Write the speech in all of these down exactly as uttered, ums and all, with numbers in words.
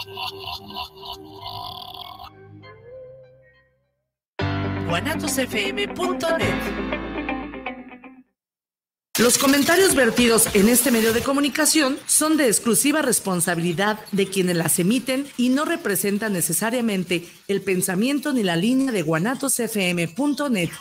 guanatos f m punto net. Los comentarios vertidos en este medio de comunicación son de exclusiva responsabilidad de quienes las emiten y no representan necesariamente el pensamiento ni la línea de guanatos f m punto net.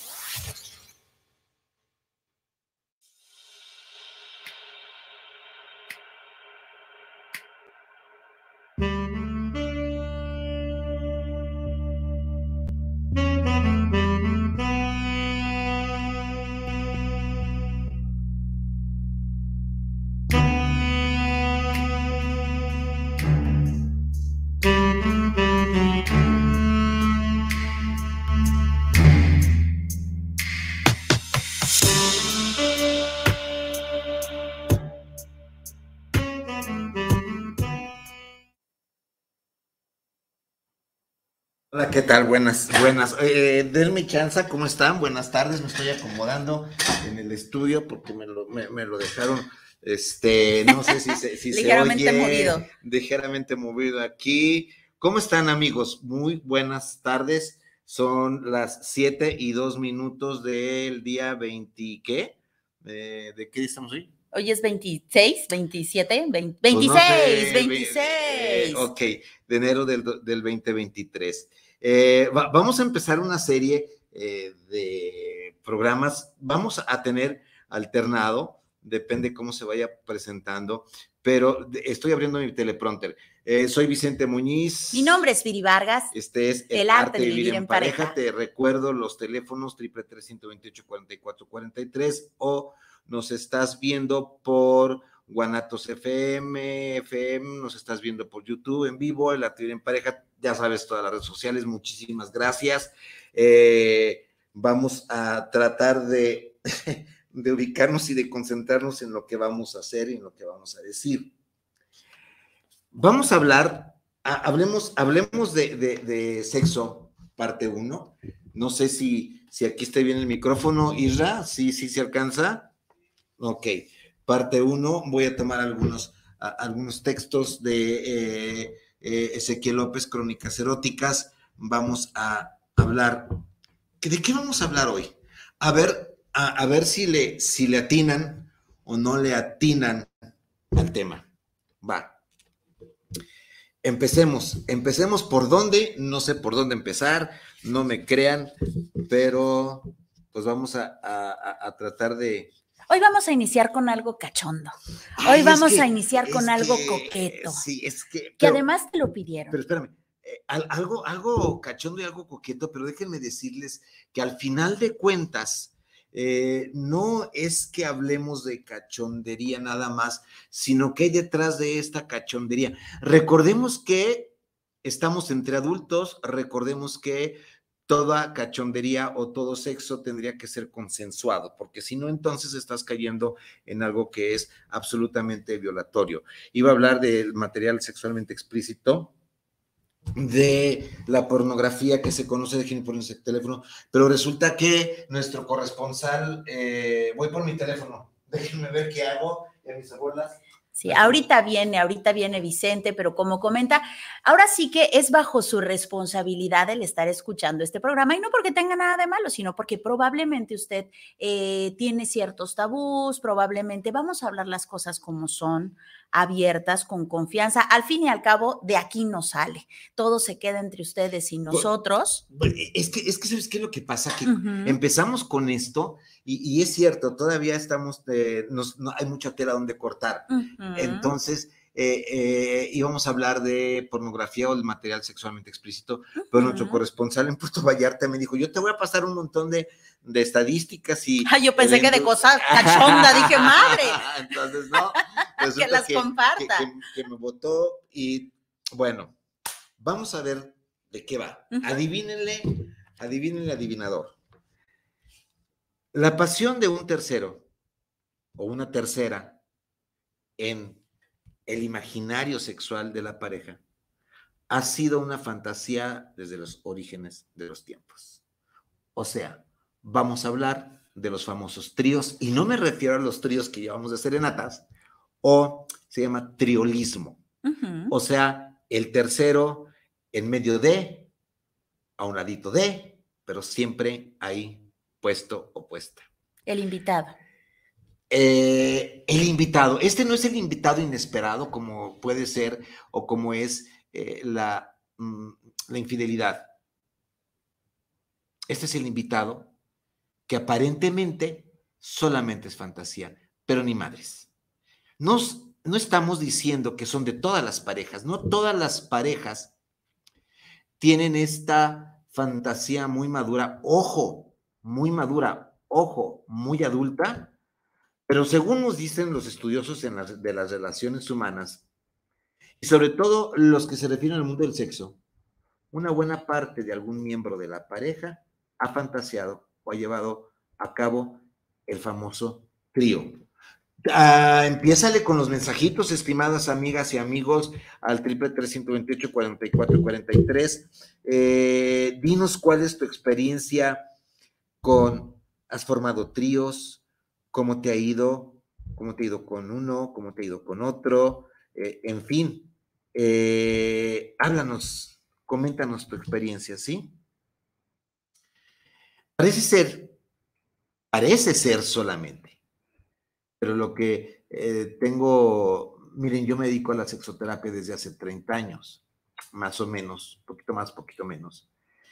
Hola, ¿qué tal? Buenas, buenas. Eh, denme chance, ¿cómo están? Buenas tardes, me estoy acomodando en el estudio porque me lo, me, me lo dejaron, este, no sé si se, si ligeramente se oye, movido. ligeramente movido aquí. ¿Cómo están, amigos? Muy buenas tardes. Son las siete y dos minutos del día veinte, ¿qué? Eh, ¿De qué día estamos hoy? Hoy es veintiséis, veintisiete, veinte, Pues no sé, veintiséis, veintiséis. Eh, ok, de enero del, del veinte veintitrés. Eh, va, vamos a empezar una serie eh, de programas. Vamos a tener alternado, depende cómo se vaya presentando, pero de, estoy abriendo mi teleprompter. Eh, soy Vicente Muñiz. Mi nombre es Viri Vargas. Este es El, el arte de vivir, vivir en, en pareja. pareja. Te recuerdo los teléfonos triple tres, ciento veintiocho, cuarenta y cuatro cuarenta y tres o nos estás viendo por Guanatos F M, F M, nos estás viendo por YouTube en vivo, el arte de vivir en pareja, ya sabes, todas las redes sociales. Muchísimas gracias. Eh, vamos a tratar de, de ubicarnos y de concentrarnos en lo que vamos a hacer y en lo que vamos a decir. Vamos a hablar, a, hablemos, hablemos de, de, de sexo, parte uno. No sé si, si aquí está bien el micrófono, Isra, sí, sí se alcanza. Ok, parte uno, voy a tomar algunos, a, algunos textos de eh, eh, Ezequiel López, Crónicas Eróticas. Vamos a hablar, ¿de qué vamos a hablar hoy? A ver, a, a ver si le, si le atinan o no le atinan al tema. Va. Empecemos, empecemos por dónde, no sé por dónde empezar, no me crean, pero pues vamos a, a, a tratar de... Hoy vamos a iniciar con algo cachondo. Hoy Ay, vamos que, a iniciar con algo que, coqueto. Sí, es que... Que pero, además te lo pidieron. Pero espérame, eh, algo, algo cachondo y algo coqueto, pero déjenme decirles que al final de cuentas, eh, no es que hablemos de cachondería nada más, sino que hay detrás de esta cachondería. Recordemos que estamos entre adultos, recordemos que toda cachondería o todo sexo tendría que ser consensuado, porque si no, entonces estás cayendo en algo que es absolutamente violatorio. Iba a hablar del material sexualmente explícito, de la pornografía que se conoce, dejen por ese teléfono, pero resulta que nuestro corresponsal, eh, voy por mi teléfono, déjenme ver qué hago, en mis abuelas. Sí, ahorita viene, ahorita viene Vicente, pero como comenta, ahora sí que es bajo su responsabilidad el estar escuchando este programa, y no porque tenga nada de malo, sino porque probablemente usted eh, tiene ciertos tabús, probablemente vamos a hablar las cosas como son, abiertas, con confianza. Al fin y al cabo, de aquí no sale. Todo se queda entre ustedes y nosotros. Es que, es que ¿sabes qué es lo que pasa? Que uh-huh. empezamos con esto y, y es cierto, todavía estamos, eh, nos, no, hay mucha tela donde cortar. Uh-huh. Entonces, eh, eh, íbamos a hablar de pornografía o el material sexualmente explícito, uh-huh. pero nuestro corresponsal en Puerto Vallarta me dijo, yo te voy a pasar un montón de, de estadísticas y... Ay, yo pensé eventos. Que de cosas cachonda, dije, madre. Entonces, no. Que las que, comparta. Que, que, que me votó y, bueno, vamos a ver de qué va. Uh-huh. Adivínenle, adivínenle adivinador. La pasión de un tercero o una tercera en el imaginario sexual de la pareja ha sido una fantasía desde los orígenes de los tiempos. O sea, vamos a hablar de los famosos tríos, y no me refiero a los tríos que llevamos de serenatas, o se llama triolismo. Uh-huh. O sea, el tercero en medio de, a un ladito de, pero siempre ahí puesto o puesta. El invitado. Eh, el invitado, este no es el invitado inesperado como puede ser o como es eh, la, mm, la infidelidad. Este es el invitado que aparentemente solamente es fantasía, pero ni madres. No, no estamos diciendo que son de todas las parejas, no todas las parejas tienen esta fantasía muy madura, ojo, muy madura, ojo, muy adulta, pero según nos dicen los estudiosos en las, de las relaciones humanas, y sobre todo los que se refieren al mundo del sexo, una buena parte de algún miembro de la pareja ha fantaseado o ha llevado a cabo el famoso trío. Ah, empiézale con los mensajitos, estimadas amigas y amigos, al triple tres ciento veintiocho cuarenta y cuatro cuarenta y tres. Eh, dinos cuál es tu experiencia con, has formado tríos, cómo te ha ido, cómo te ha ido con uno, cómo te ha ido con otro, eh, en fin, eh, háblanos, coméntanos tu experiencia, ¿sí? Parece ser, parece ser solamente, pero lo que eh, tengo, miren, yo me dedico a la sexoterapia desde hace treinta años, más o menos, poquito más, poquito menos,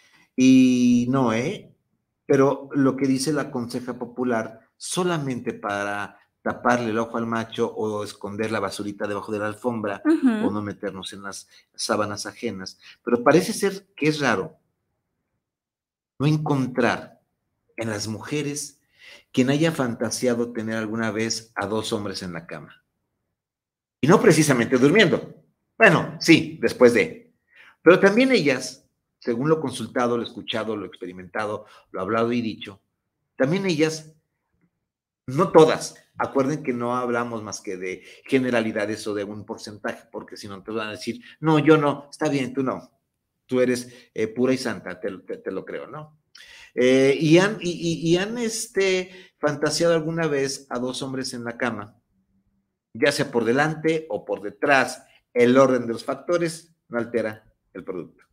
y no, ¿eh? Pero lo que dice la conseja popular, solamente para taparle el ojo al macho o esconder la basurita debajo de la alfombra, uh-huh, o no meternos en las sábanas ajenas, pero parece ser que es raro no encontrar en las mujeres quien haya fantaseado tener alguna vez a dos hombres en la cama. Y no precisamente durmiendo. Bueno, sí, después de. Pero también ellas, según lo consultado, lo escuchado, lo experimentado, lo hablado y dicho, también ellas, no todas, acuerden que no hablamos más que de generalidades o de un porcentaje, porque si no te van a decir, no, yo no, está bien, tú no, tú eres eh, pura y santa, te, te, te lo creo, ¿no? Eh, y han, y, y, y han este, fantaseado alguna vez a dos hombres en la cama, ya sea por delante o por detrás, el orden de los factores no altera el producto.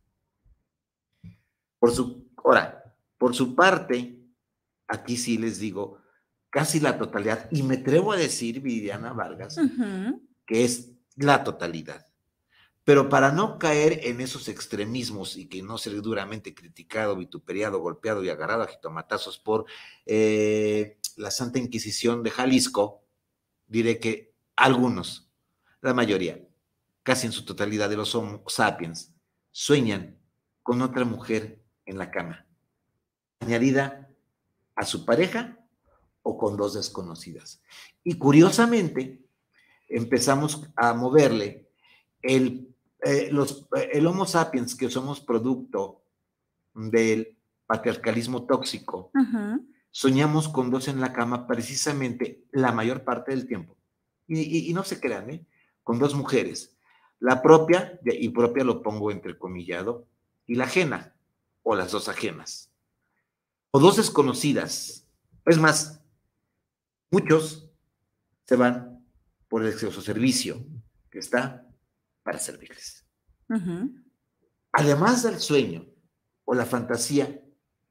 Por su, ahora, por su parte, aquí sí les digo, casi la totalidad, y me atrevo a decir, Viviana Vargas, uh-huh, que es la totalidad. Pero para no caer en esos extremismos y que no ser duramente criticado, vituperiado, golpeado y agarrado a jitomatazos por eh, la Santa Inquisición de Jalisco, diré que algunos, la mayoría, casi en su totalidad de los Homo sapiens, sueñan con otra mujer en la cama, añadida a su pareja o con dos desconocidas. Y curiosamente, empezamos a moverle el Eh, los, el Homo sapiens, que somos producto del patriarcalismo tóxico, uh-huh, soñamos con dos en la cama precisamente la mayor parte del tiempo. Y, y, y no se crean, ¿eh? Con dos mujeres. La propia, y propia lo pongo entrecomillado, y la ajena, o las dos ajenas. O dos desconocidas. Es más, muchos se van por el exceso servicio que está para servirles. Uh-huh. Además del sueño o la fantasía,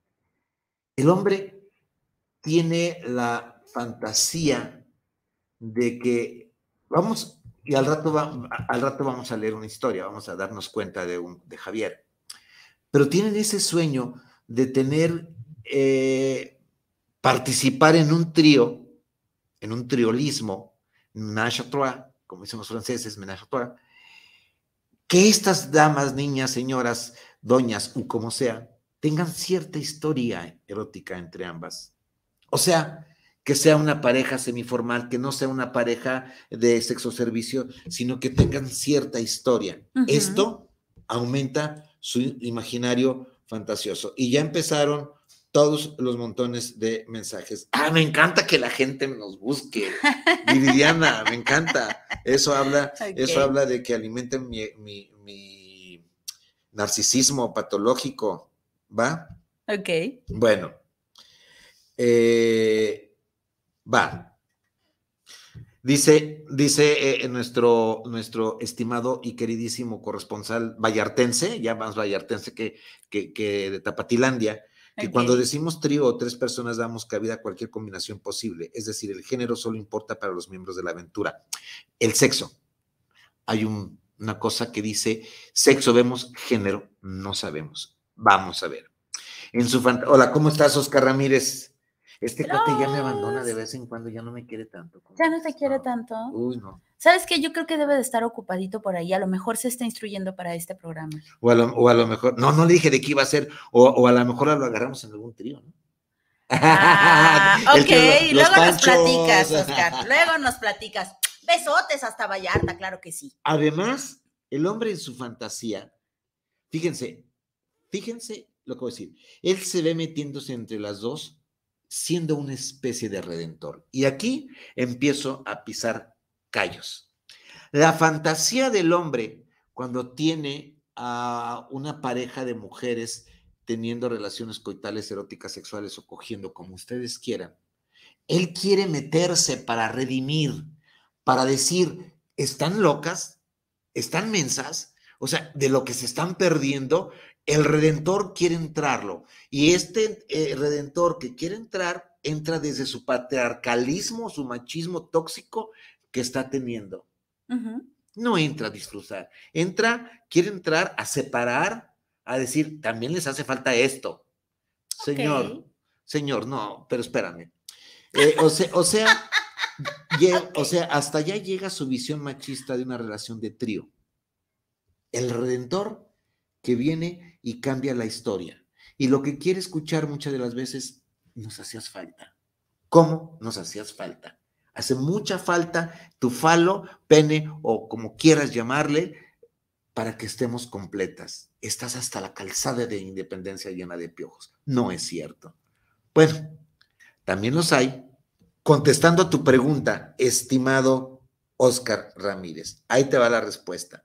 el hombre tiene la fantasía de que vamos, y al rato, va, al rato vamos a leer una historia, vamos a darnos cuenta de, un, de Javier, pero tienen ese sueño de tener, eh, participar en un trío, en un triolismo, ménage à trois, como dicen los franceses, ménage à trois, que estas damas, niñas, señoras, doñas o como sea, tengan cierta historia erótica entre ambas. O sea, que sea una pareja semiformal, que no sea una pareja de sexo servicio, sino que tengan cierta historia. Uh-huh. Esto aumenta su imaginario fantasioso. Y ya empezaron todos los montones de mensajes. Ah, me encanta que la gente nos busque. Viviana, me encanta. Eso habla, okay. Eso habla de que alimenten mi, mi, mi narcisismo patológico, ¿va? Ok. Bueno, eh, va. Dice, dice eh, nuestro, nuestro estimado y queridísimo corresponsal vallartense, ya más vallartense que, que, que de Tapatilandia, que okay. Cuando decimos trío o tres personas damos cabida a cualquier combinación posible, es decir, el género solo importa para los miembros de la aventura. El sexo. Hay un, una cosa que dice, sexo vemos, género no sabemos. Vamos a ver. En su fant- Hola, ¿cómo estás, Oscar Ramírez? Este Pero... cuate ya me abandona de vez en cuando, ya no me quiere tanto. ¿Ya no te quiere no. tanto? Uy, no. ¿Sabes qué? Yo creo que debe de estar ocupadito por ahí. A lo mejor se está instruyendo para este programa. O a lo, o a lo mejor, no, no le dije de qué iba a ser, o, o a lo mejor lo agarramos en algún trío, ¿no? Ah, ok, lo, luego panchos. Nos platicas, Oscar. Luego nos platicas. Besotes hasta Vallarta, claro que sí. Además, el hombre en su fantasía, fíjense, fíjense lo que voy a decir, él se ve metiéndose entre las dos, siendo una especie de redentor. Y aquí empiezo a pisar callos. La fantasía del hombre cuando tiene a una pareja de mujeres teniendo relaciones coitales, eróticas, sexuales o cogiendo, como ustedes quieran, él quiere meterse para redimir, para decir, ¿están locas? ¿Están mensas? O sea, de lo que se están perdiendo, el redentor quiere entrarlo. Y este eh, redentor que quiere entrar, entra desde su patriarcalismo, su machismo tóxico que está teniendo. Uh-huh. No entra a disfrutar. Entra, quiere entrar a separar, a decir, también les hace falta esto. Okay. Señor, señor, no, pero espérame. Eh, o sea, o sea, llega, okay. o sea, hasta allá llega su visión machista de una relación de trío. El redentor que viene y cambia la historia. Y lo que quiere escuchar muchas de las veces, nos hacías falta. ¿Cómo nos hacías falta? Hace mucha falta tu falo, pene o como quieras llamarle, para que estemos completas. Estás hasta la calzada de Independencia llena de piojos. No es cierto. Bueno, también los hay. Contestando a tu pregunta, estimado Oscar Ramírez, ahí te va la respuesta.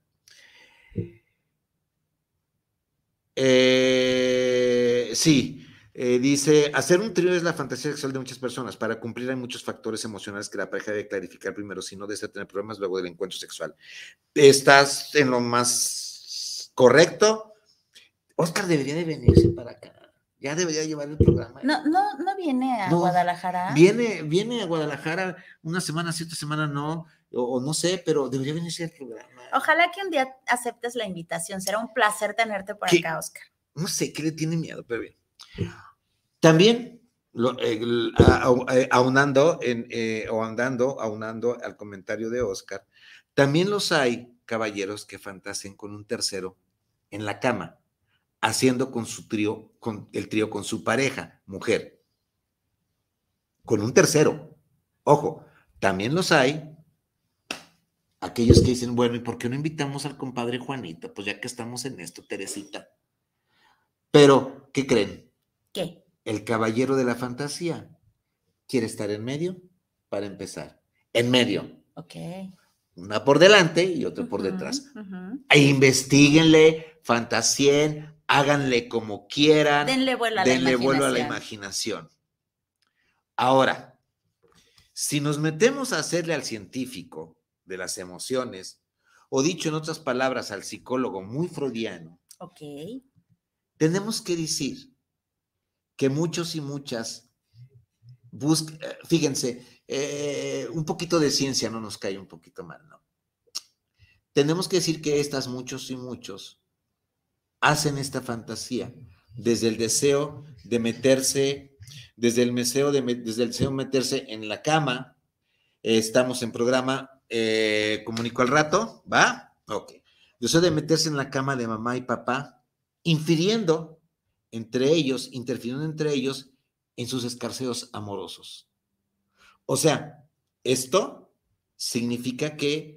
Eh, sí, eh, dice, hacer un trío es la fantasía sexual de muchas personas. Para cumplir hay muchos factores emocionales que la pareja debe clarificar primero, si no desea tener problemas luego del encuentro sexual. Estás en lo más correcto. Oscar debería de venirse para acá. Ya debería llevar el programa. No, no, no viene a no, Guadalajara. Viene, viene a Guadalajara una semana sí, otra semana no, o, o no sé, pero debería venirse al programa. Ojalá que un día aceptes la invitación. Será un placer tenerte por ¿Qué? acá, Oscar. No sé, ¿qué le tiene miedo? Pero bien. También, lo, eh, a, a, aunando, en, eh, o andando, aunando al comentario de Oscar, también los hay caballeros que fantaseen con un tercero en la cama, haciendo con su trío, con el trío con su pareja, mujer, con un tercero. Ojo, también los hay, aquellos que dicen, bueno, ¿y por qué no invitamos al compadre Juanito? Pues ya que estamos en esto, Teresita. Pero, ¿qué creen? ¿Qué? El caballero de la fantasía quiere estar en medio para empezar. En medio. Ok. Una por delante y otra uh-huh, por detrás. Uh-huh. E investíguenle, fantasien, háganle como quieran. Denle vuelo a, denle la, vuelo a la imaginación. Ahora, si nos metemos a hacerle al científico de las emociones, o dicho en otras palabras, al psicólogo muy freudiano, ok, tenemos que decir que muchos y muchas buscan, fíjense, eh, un poquito de ciencia no nos cae un poquito mal, ¿no? Tenemos que decir que estas muchos y muchos hacen esta fantasía desde el deseo de meterse, desde el deseo de, desde el deseo de meterse en la cama. Eh, estamos en programa, eh, comunico al rato, ¿va? Ok. Deseo de meterse en la cama de mamá y papá, infiriendo entre ellos, interfiriendo entre ellos en sus escarceos amorosos. O sea, esto significa que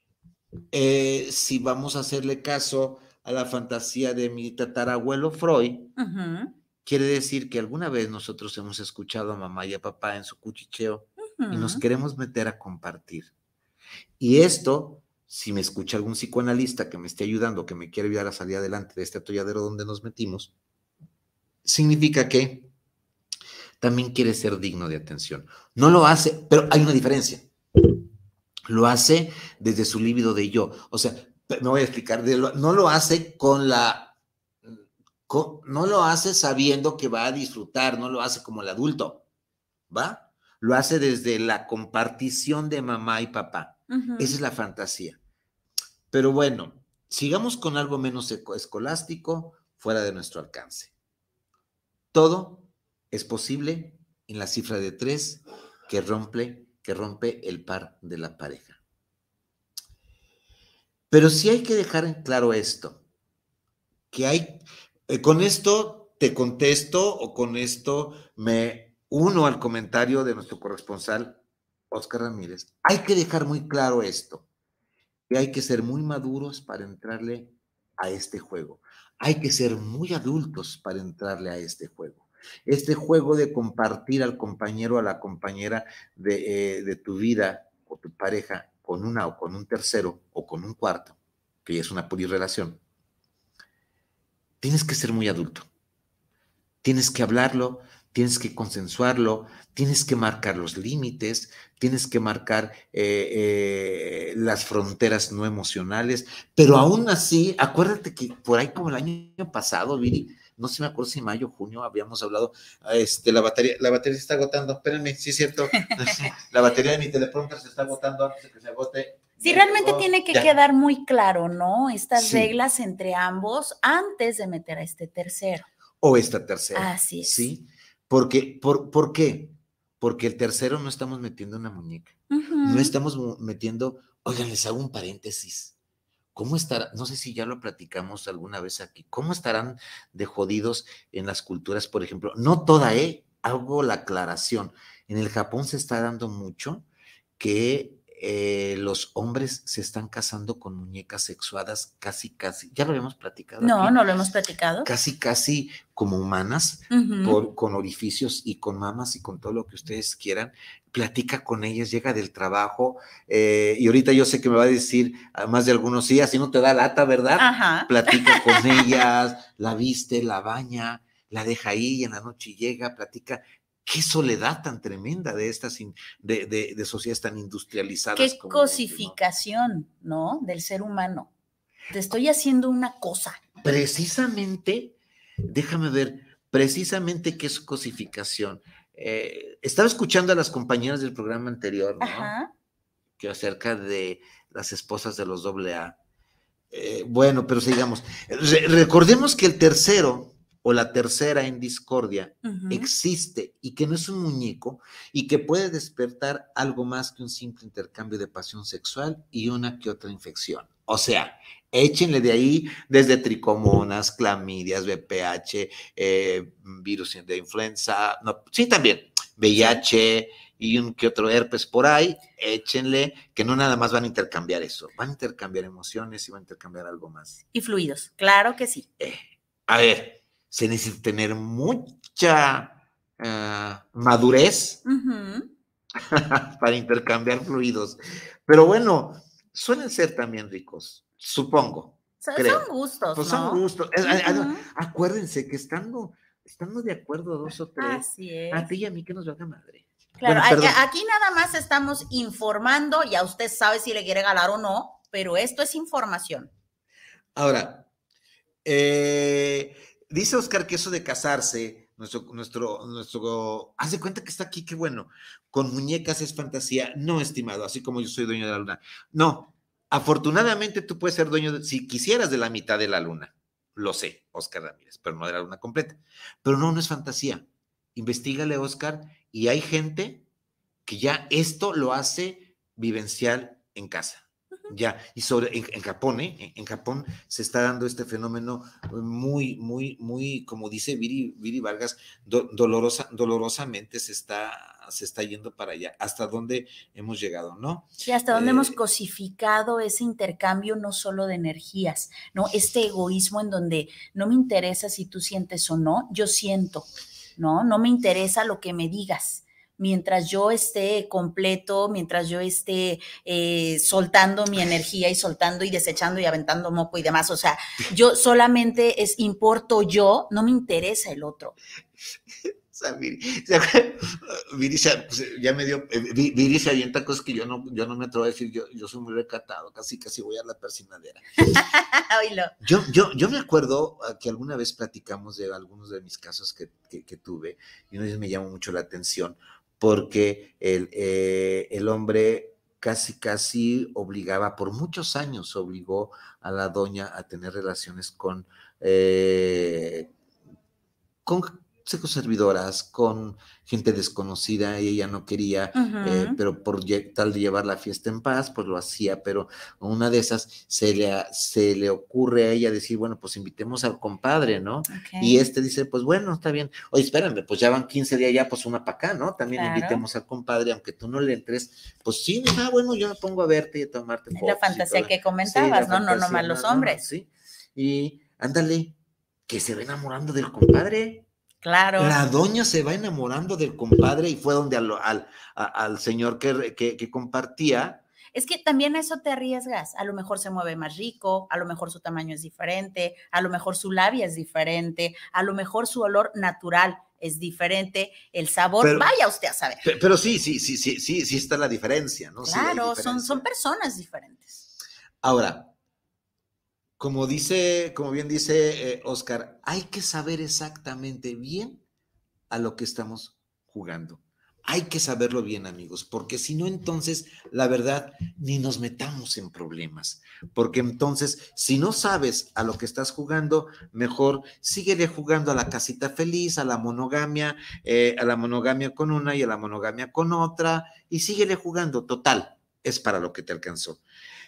eh, si vamos a hacerle caso a la fantasía de mi tatarabuelo Freud, uh-huh, quiere decir que alguna vez nosotros hemos escuchado a mamá y a papá en su cuchicheo uh-huh, y nos queremos meter a compartir. Y esto, si me escucha algún psicoanalista que me esté ayudando, que me quiere ayudar a salir adelante de este atolladero donde nos metimos, significa que también quiere ser digno de atención. No lo hace, pero hay una diferencia. lo hace desde su líbido de yo. O sea, me voy a explicar, de lo, no lo hace con la, con, no lo hace sabiendo que va a disfrutar, no lo hace como el adulto, ¿va? Lo hace desde la compartición de mamá y papá. Uh-huh. Esa es la fantasía. Pero bueno, sigamos con algo menos escolástico, fuera de nuestro alcance. Todo es posible en la cifra de tres que rompe, que rompe el par de la pareja. Pero sí hay que dejar en claro esto, que hay, eh, con esto te contesto o con esto me uno al comentario de nuestro corresponsal, Óscar Ramírez. Hay que dejar muy claro esto, que hay que ser muy maduros para entrarle a este juego. Hay que ser muy adultos para entrarle a este juego. Este juego de compartir al compañero o a la compañera de, eh, de tu vida o tu pareja con una o con un tercero o con un cuarto, que ya es una polirrelación, tienes que ser muy adulto. Tienes que hablarlo, tienes que consensuarlo, tienes que marcar los límites, tienes que marcar eh, eh, las fronteras no emocionales, pero aún así, acuérdate que por ahí como el año pasado, Viri, no sé, me acuerdo si mayo, junio, habíamos hablado, este, la batería, la batería se está agotando, espérenme, sí es cierto, la batería de mi teleprompter se está agotando antes de que se agote. Sí, realmente oh, tiene que ya. quedar muy claro, ¿no? Estas sí. reglas entre ambos antes de meter a este tercero. O esta tercera. Así es. ¿Sí? Porque, por, ¿Por qué? Porque el tercero no estamos metiendo una muñeca. Uh-huh. No estamos metiendo, oigan, les hago un paréntesis. ¿Cómo estará? No sé si ya lo platicamos alguna vez aquí. ¿Cómo estarán de jodidos en las culturas, por ejemplo? No toda, ¿eh? Hago la aclaración. En el Japón se está dando mucho que eh, los hombres se están casando con muñecas sexuadas casi, casi, ya lo habíamos platicado. No, aquí, no lo hemos platicado. Casi, casi como humanas, uh-huh. por, con orificios y con mamas y con todo lo que ustedes quieran. Platica con ellas, llega del trabajo, eh, y ahorita yo sé que me va a decir, además de algunos, sí, así no te da lata, ¿verdad? Ajá. Platica con ellas, la viste, la baña, la deja ahí y en la noche llega, platica. Qué soledad tan tremenda de estas, de, de, de sociedades tan industrializadas. Qué como, cosificación, ¿no? Del ser humano. Te estoy haciendo una cosa. Precisamente, déjame ver, precisamente qué es cosificación. Eh, estaba escuchando a las compañeras del programa anterior, ¿no? Ajá. Que acerca de las esposas de los doble A. Eh, bueno, pero sigamos. Re- recordemos que el tercero o la tercera en discordia uh-huh. existe y que no es un muñeco y que puede despertar algo más que un simple intercambio de pasión sexual y una que otra infección. O sea, échenle de ahí desde tricomonas, clamidias, V P H, eh, virus de influenza, no, sí también, V I H y un que otro herpes por ahí, échenle, que no nada más van a intercambiar eso, van a intercambiar emociones y van a intercambiar algo más. Y fluidos, claro que sí. Eh, a ver, se necesita tener mucha uh, madurez uh-huh. para intercambiar fluidos. Pero bueno, suelen ser también ricos, supongo. Son, creo. son gustos, pues ¿no? Son gustos. Uh-huh. Acuérdense que estando, estando de acuerdo dos o tres, así es. A ti y a mí que nos valga madre. Claro, bueno, aquí, aquí nada más estamos informando, ya usted sabe si le quiere ganar o no, pero esto es información. Ahora, eh... dice Oscar que eso de casarse, nuestro, nuestro, nuestro, haz de cuenta que está aquí, qué bueno, con muñecas es fantasía. No, estimado, así como yo soy dueño de la luna. No, afortunadamente tú puedes ser dueño, de, si quisieras, de la mitad de la luna. Lo sé, Oscar Ramírez, pero no de la luna completa. Pero no, no es fantasía. Investígale, Oscar, y hay gente que ya esto lo hace vivencial en casa. Ya, y sobre, en, en Japón, ¿eh? En Japón se está dando este fenómeno muy, muy, muy, como dice Viri, Viri Vargas, do, dolorosa, dolorosamente se está, se está yendo para allá. ¿Hasta dónde hemos llegado, no? Y hasta dónde eh, hemos cosificado ese intercambio no solo de energías, ¿no? Este egoísmo en donde no me interesa si tú sientes o no, yo siento, ¿no? No me interesa lo que me digas. Mientras yo esté completo, mientras yo esté eh, soltando mi energía y soltando y desechando y aventando moco y demás, o sea, yo solamente es importo yo, no me interesa el otro. O sea, Viri, se, Viri se, ya me dio, Viri se avienta cosas que yo no, yo no me atrevo a decir, yo, yo soy muy recatado, casi casi voy a la persinadera. yo, yo, yo me acuerdo que alguna vez platicamos de algunos de mis casos que, que, que tuve, y una vez me llamó mucho la atención, porque el, eh, el hombre casi casi obligaba, por muchos años obligó a la doña a tener relaciones con, eh, con servidoras, con gente desconocida, y ella no quería, uh-huh. eh, pero por tal de llevar la fiesta en paz, pues lo hacía, pero una de esas se le, se le ocurre a ella decir, bueno, pues invitemos al compadre, ¿no? Okay. Y este dice, pues bueno, está bien. Oye, espérame, pues ya van quince días ya, pues una para acá, ¿no? También claro. invitemos al compadre, aunque tú no le entres, pues sí, ah, bueno, yo me pongo a verte y a tomarte fotos. La fantasía que comentabas, sí, ¿no? Fantasía, no nomás no, los hombres. No, sí, y ándale, que se va enamorando del compadre. Claro. La doña se va enamorando del compadre y fue donde al, al, al señor que, que, que compartía. Es que también a eso te arriesgas. A lo mejor se mueve más rico, a lo mejor su tamaño es diferente, a lo mejor su labia es diferente, a lo mejor su olor natural es diferente, el sabor, pero, vaya usted a saber. Pero, pero sí, sí, sí, sí, sí, sí está la diferencia, ¿no? Claro, sí son, son personas diferentes. Ahora, como dice, como bien dice eh, Oscar, hay que saber exactamente bien a lo que estamos jugando. Hay que saberlo bien, amigos, porque si no, entonces, la verdad, ni nos metamos en problemas. Porque entonces, si no sabes a lo que estás jugando, mejor síguele jugando a la casita feliz, a la monogamia, eh, a la monogamia con una y a la monogamia con otra, y síguele jugando. Total, es para lo que te alcanzó.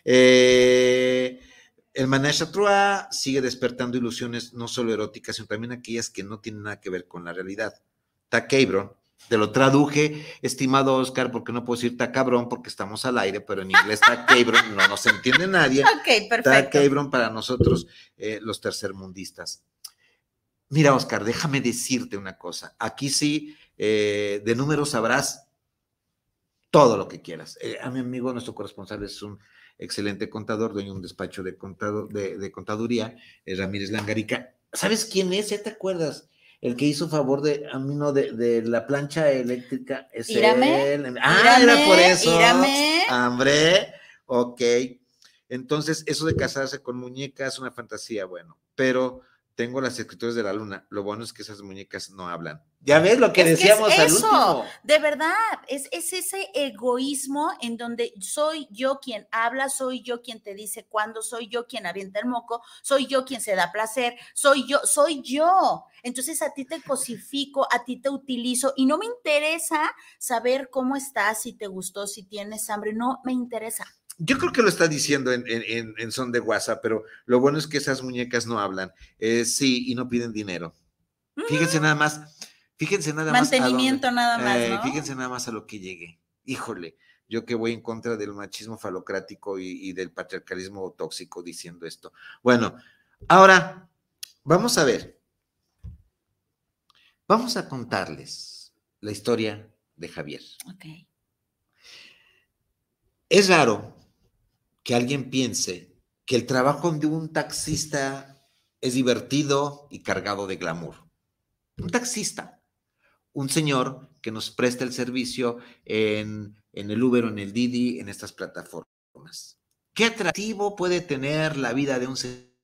Eh... El Menage à Trois sigue despertando ilusiones no solo eróticas, sino también aquellas que no tienen nada que ver con la realidad. Ta cabrón, te lo traduje, estimado Oscar, porque no puedo decir ta cabrón porque estamos al aire, pero en inglés ta cabrón no nos entiende nadie. Ok, perfecto. Ta cabrón para nosotros, eh, los tercermundistas. Mira, Oscar, déjame decirte una cosa. Aquí sí, eh, de números sabrás todo lo que quieras. Eh, a mi amigo, nuestro corresponsal, es un excelente contador, dueño de un despacho de, contador, de, de contaduría, eh, Ramírez Langarica. ¿Sabes quién es? ¿Ya te acuerdas? El que hizo favor de, a mí no, de, de la plancha eléctrica. Es Írame, él. Ah, írame, era por eso. Írame. Hombre, ok. Entonces, eso de casarse con muñecas es una fantasía, bueno, pero tengo las escrituras de la luna. Lo bueno es que esas muñecas no hablan. Ya ves lo que es decíamos que es al eso, último. De verdad, es, es ese egoísmo en donde soy yo quien habla, soy yo quien te dice cuándo, soy yo quien avienta el moco, soy yo quien se da placer, soy yo, soy yo. Entonces a ti te cosifico, a ti te utilizo y no me interesa saber cómo estás, si te gustó, si tienes hambre, no me interesa. Yo creo que lo está diciendo en, en, en son de WhatsApp, pero lo bueno es que esas muñecas no hablan. Eh, sí, y no piden dinero. Mm. Fíjense nada más, fíjense nada más. Mantenimiento nada más, eh, ¿no? Fíjense nada más a lo que llegué. Híjole, yo que voy en contra del machismo falocrático y, y del patriarcalismo tóxico diciendo esto. Bueno, ahora, vamos a ver. Vamos a contarles la historia de Javier. Ok. Es raro que alguien piense que el trabajo de un taxista es divertido y cargado de glamour. Un taxista, un señor que nos presta el servicio en, en el Uber o en el Didi, en estas plataformas. ¿Qué atractivo puede tener la vida de un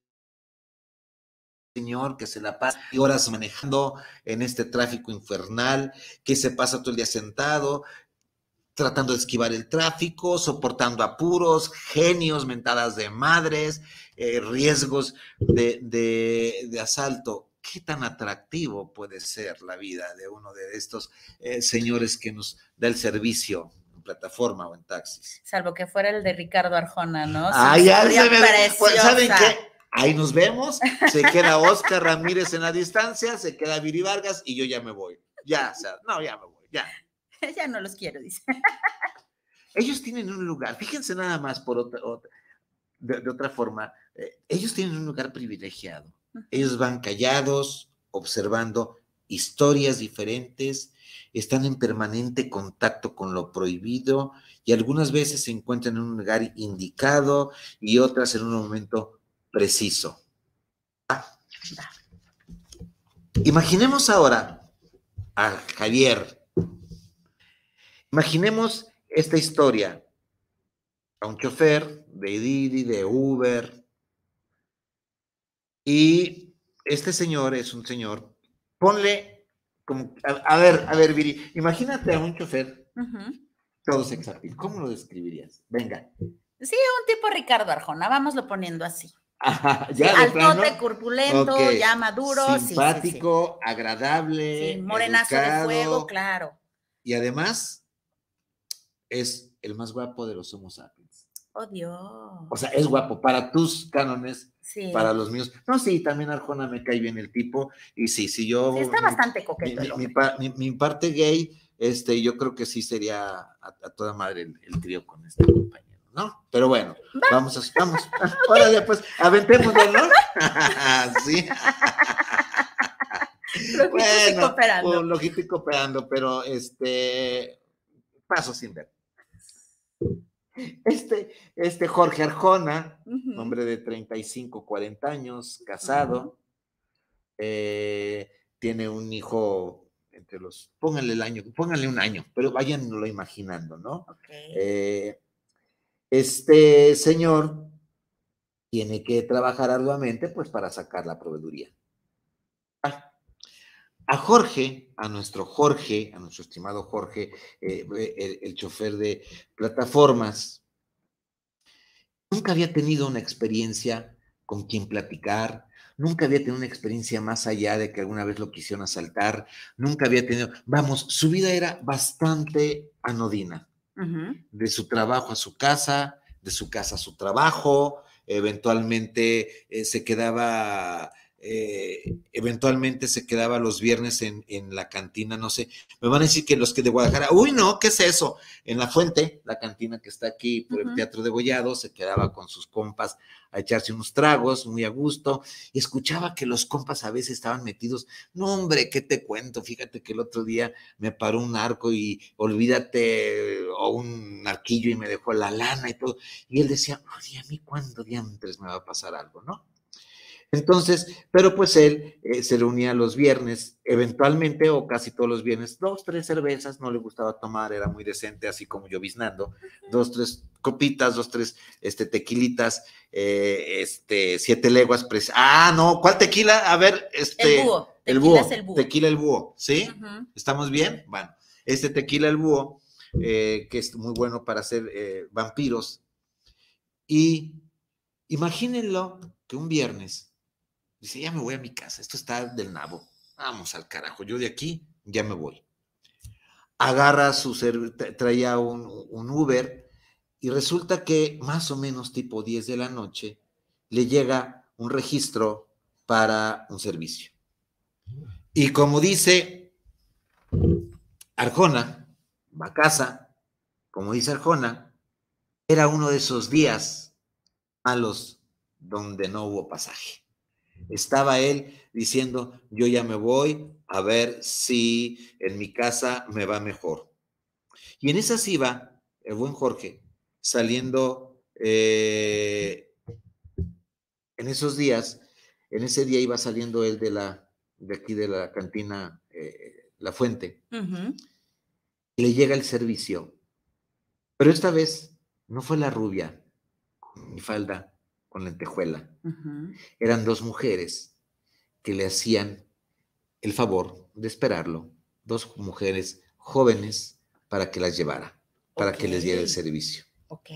señor que se la pasa horas manejando en este tráfico infernal, que se pasa todo el día sentado, tratando de esquivar el tráfico, soportando apuros, genios, mentadas de madres, eh, riesgos de, de, de asalto? ¿Qué tan atractivo puede ser la vida de uno de estos eh, señores que nos da el servicio en plataforma o en taxis? Salvo que fuera el de Ricardo Arjona, ¿no? Ah, ya se me... Pues, ¿saben qué? Ahí nos vemos, se queda Oscar Ramírez en la distancia, se queda Viri Vargas y yo ya me voy. Ya, o sea, no, ya me voy, ya. Ya no los quiero, dice. Ellos tienen un lugar, fíjense nada más por otra, otra de, de otra forma, eh, ellos tienen un lugar privilegiado. Uh-huh. Ellos van callados, observando historias diferentes, están en permanente contacto con lo prohibido y algunas veces se encuentran en un lugar indicado y otras en un momento preciso. Ah. Imaginemos ahora a Javier. Imaginemos esta historia a un chofer de Didi, de Uber, y este señor es un señor, ponle como, a, a ver, a ver, Viri, imagínate a un chofer uh-huh. todo sex appeal, ¿cómo lo describirías? Venga. Sí, un tipo Ricardo Arjona, vámoslo poniendo así. Ajá, ya sí, altote, corpulento, okay. ya maduro. Simpático, sí, sí, sí. agradable, sí, morenazo educado, de fuego, claro. Y además es el más guapo de los Homo sapiens. Oh, Dios. O sea, es guapo para tus cánones, sí. para los míos. No, sí, también Arjona me cae bien el tipo. Y sí, sí, yo... Sí, está mi, bastante coqueto. Mi, mi, mi, mi parte gay, este, yo creo que sí sería a, a toda madre el, el trío con este compañero, ¿no? Pero bueno, ¿va? vamos a... Vamos. Órale, pues, aventémoslo, ¿no? Sí. Lojito bueno, y cooperando. Un lojito y cooperando, pero este... Paso sin ver. Este, este Jorge Arjona, uh-huh. hombre de treinta y cinco, cuarenta años, casado, uh-huh. eh, tiene un hijo entre los, pónganle el año, pónganle un año, pero váyanlo imaginando, ¿no? Okay. Eh, este señor tiene que trabajar arduamente, pues, para sacar la proveeduría. Ah. A Jorge, a nuestro Jorge, a nuestro estimado Jorge, eh, el, el chofer de plataformas, nunca había tenido una experiencia con quien platicar, nunca había tenido una experiencia más allá de que alguna vez lo quisieron asaltar, nunca había tenido, vamos, su vida era bastante anodina, uh-huh. de su trabajo a su casa, de su casa a su trabajo, eventualmente eh, se quedaba... Eh, eventualmente se quedaba los viernes en, en la cantina, no sé, me van a decir que los que de Guadalajara, uy no, ¿qué es eso? En La Fuente, la cantina que está aquí por uh-huh. el Teatro de Gollado, se quedaba con sus compas a echarse unos tragos, muy a gusto, y escuchaba que los compas a veces estaban metidos, no hombre, ¿qué te cuento? Fíjate que el otro día me paró un narco y olvídate, o un narquillo y me dejó la lana y todo, y él decía, oye, ¿a mí cuándo diantres me va a pasar algo, no? Entonces, pero pues él eh, se reunía los viernes, eventualmente, o casi todos los viernes, dos, tres cervezas, no le gustaba tomar, era muy decente, así como lloviznando, dos, tres copitas, dos, tres este, tequilitas, eh, este, siete leguas, pres- ah, no, ¿cuál tequila? A ver, este. El búho, el búho, búho, el búho. Tequila el búho, ¿sí? Uh-huh. ¿Estamos bien? Bueno, este tequila el búho, eh, que es muy bueno para hacer eh, vampiros, y imagínenlo que un viernes dice, ya me voy a mi casa, esto está del nabo, vamos al carajo, yo de aquí ya me voy. Agarra su, traía un, un Uber y resulta que más o menos tipo diez de la noche le llega un registro para un servicio. Y como dice Arjona, va a casa, como dice Arjona, era uno de esos días malos donde no hubo pasaje. Estaba él diciendo, yo ya me voy a ver si en mi casa me va mejor. Y en esas iba el buen Jorge saliendo, eh, en esos días, en ese día iba saliendo él de la, de aquí de la cantina eh, La Fuente. Uh-huh. Y le llega el servicio. Pero esta vez no fue la rubia con mi falda, con lentejuela. Uh-huh. Eran dos mujeres que le hacían el favor de esperarlo, dos mujeres jóvenes para que las llevara, para okay. que les diera el servicio. Ok.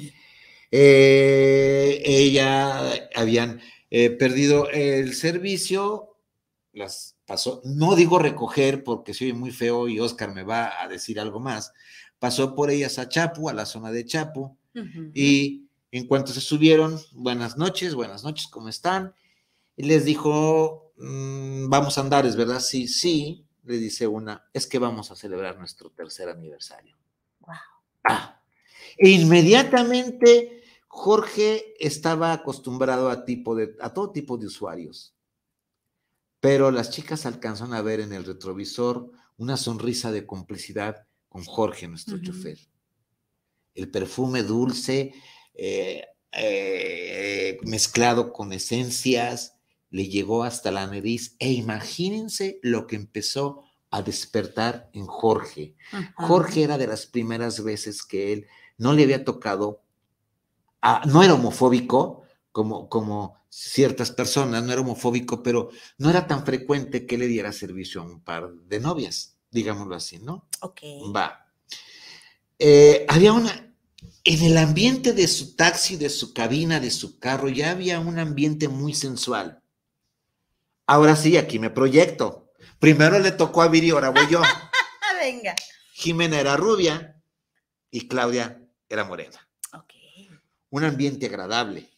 Eh, ella habían eh, perdido el servicio, las pasó, no digo recoger porque soy muy feo y Oscar me va a decir algo más, pasó por ellas a Chapu, a la zona de Chapu, uh-huh. y en cuanto se subieron, buenas noches, buenas noches, ¿cómo están? Y les dijo, mmm, vamos a Andares, ¿verdad? Sí, sí, le dice una, es que vamos a celebrar nuestro tercer aniversario. Wow. Ah, e inmediatamente Jorge estaba acostumbrado a, tipo de, a todo tipo de usuarios, pero las chicas alcanzan a ver en el retrovisor una sonrisa de complicidad con Jorge, nuestro uh-huh. chofer. El perfume dulce, eh, eh, mezclado con esencias, le llegó hasta la nariz, e imagínense lo que empezó a despertar en Jorge. Ajá. Jorge era de las primeras veces que él no le había tocado, a, no era homofóbico como, como ciertas personas, no era homofóbico, pero no era tan frecuente que le diera servicio a un par de novias, digámoslo así, ¿no? Ok. Va. Eh, había una, en el ambiente de su taxi, de su cabina, de su carro, ya había un ambiente muy sensual. Ahora sí, aquí me proyecto. Primero le tocó a Viri, ahora voy yo. Venga. Jimena era rubia y Claudia era morena. Ok. Un ambiente agradable.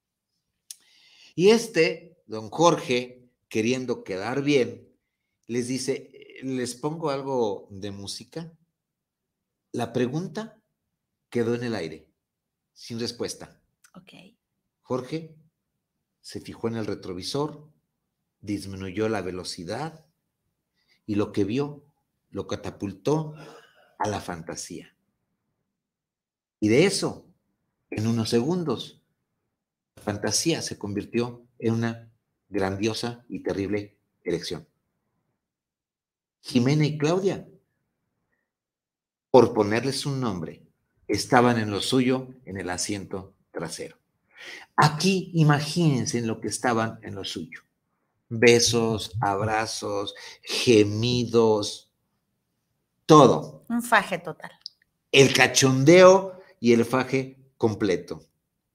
Y este, don Jorge, queriendo quedar bien, les dice, ¿les pongo algo de música? La pregunta quedó en el aire, sin respuesta. Ok. Jorge se fijó en el retrovisor, disminuyó la velocidad y lo que vio lo catapultó a la fantasía. Y de eso, en unos segundos, la fantasía se convirtió en una grandiosa y terrible erección. Jimena y Claudia, por ponerles un nombre, estaban en lo suyo en el asiento trasero. Aquí imagínense en lo que estaban en lo suyo. Besos, abrazos, gemidos, todo. Un faje total. El cachondeo y el faje completo.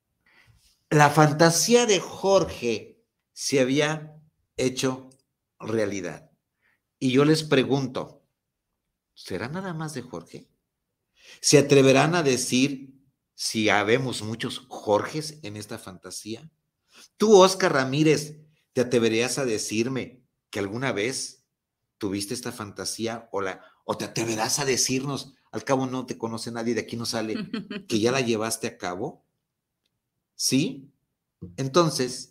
La fantasía de Jorge se había hecho realidad. Y yo les pregunto, ¿será nada más de Jorge? ¿Se atreverán a decir si habemos muchos Jorges en esta fantasía? Tú, Oscar Ramírez, ¿te atreverías a decirme que alguna vez tuviste esta fantasía o, la, o te atreverás a decirnos, al cabo no te conoce nadie, de aquí no sale, que ya la llevaste a cabo? ¿Sí? Entonces,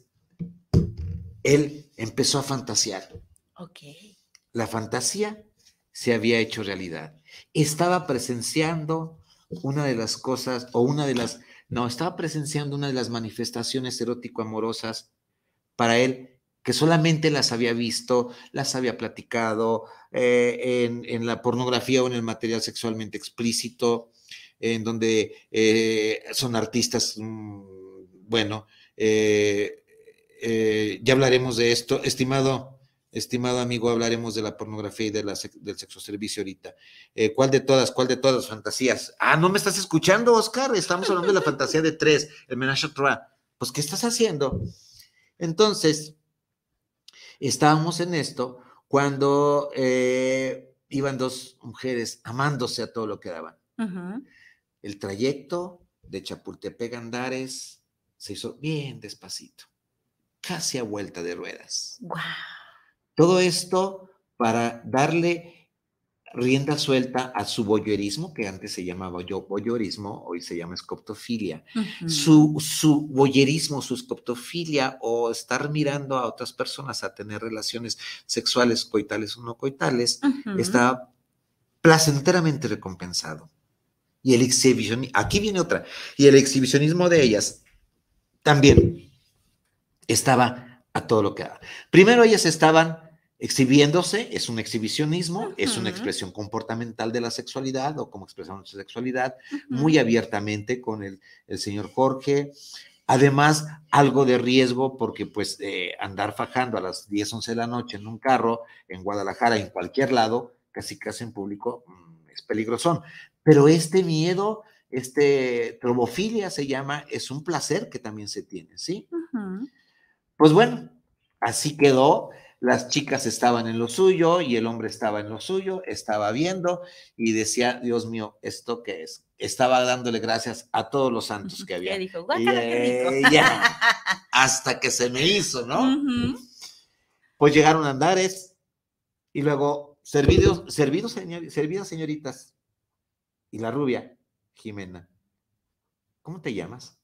él empezó a fantasear. Ok. La fantasía se había hecho realidad. Estaba presenciando una de las cosas, o una de las, no, estaba presenciando una de las manifestaciones erótico-amorosas para él, que solamente las había visto, las había platicado eh, en, en la pornografía o en el material sexualmente explícito, en donde eh, son artistas, mmm, bueno, eh, eh, ya hablaremos de esto, estimado. Estimado amigo, hablaremos de la pornografía y de la, del sexoservicio ahorita. Eh, ¿Cuál de todas? ¿Cuál de todas fantasías? Ah, ¿no me estás escuchando, Oscar? Estamos hablando de la fantasía de tres, el menage a trois. Pues, ¿qué estás haciendo? Entonces, estábamos en esto cuando eh, iban dos mujeres amándose a todo lo que daban. Uh-huh. El trayecto de Chapultepec a Andares se hizo bien despacito, casi a vuelta de ruedas. Wow. Todo esto para darle rienda suelta a su voyeurismo, que antes se llamaba voyeurismo, hoy se llama escoptofilia. Uh-huh. Su, su voyeurismo, su escoptofilia, o estar mirando a otras personas a tener relaciones sexuales, coitales o no coitales, uh-huh. está placenteramente recompensado. Y el exhibicionismo, aquí viene otra, y el exhibicionismo de ellas también estaba a todo lo que daba. Primero ellas estaban exhibiéndose, es un exhibicionismo, uh-huh. es una expresión comportamental de la sexualidad o como expresamos nuestra sexualidad, uh-huh. muy abiertamente con el, el señor Jorge. Además, algo de riesgo porque pues eh, andar fajando a las diez, once de la noche en un carro, en Guadalajara, en cualquier lado, casi casi en público, mmm, es peligrosón. Pero este miedo, este trobofilia se llama, es un placer que también se tiene, ¿sí? Uh-huh. Pues bueno, así quedó. Las chicas estaban en lo suyo y el hombre estaba en lo suyo, estaba viendo y decía, Dios mío, ¿esto qué es? Estaba dándole gracias a todos los santos que había. ¿Qué dijo? Guácala, eh, qué rico. Ya, hasta que se me hizo, ¿no? Uh-huh. Pues llegaron a Andares y luego servidos, servidos señor, servidas señoritas y la rubia, Jimena. ¿Cómo te llamas?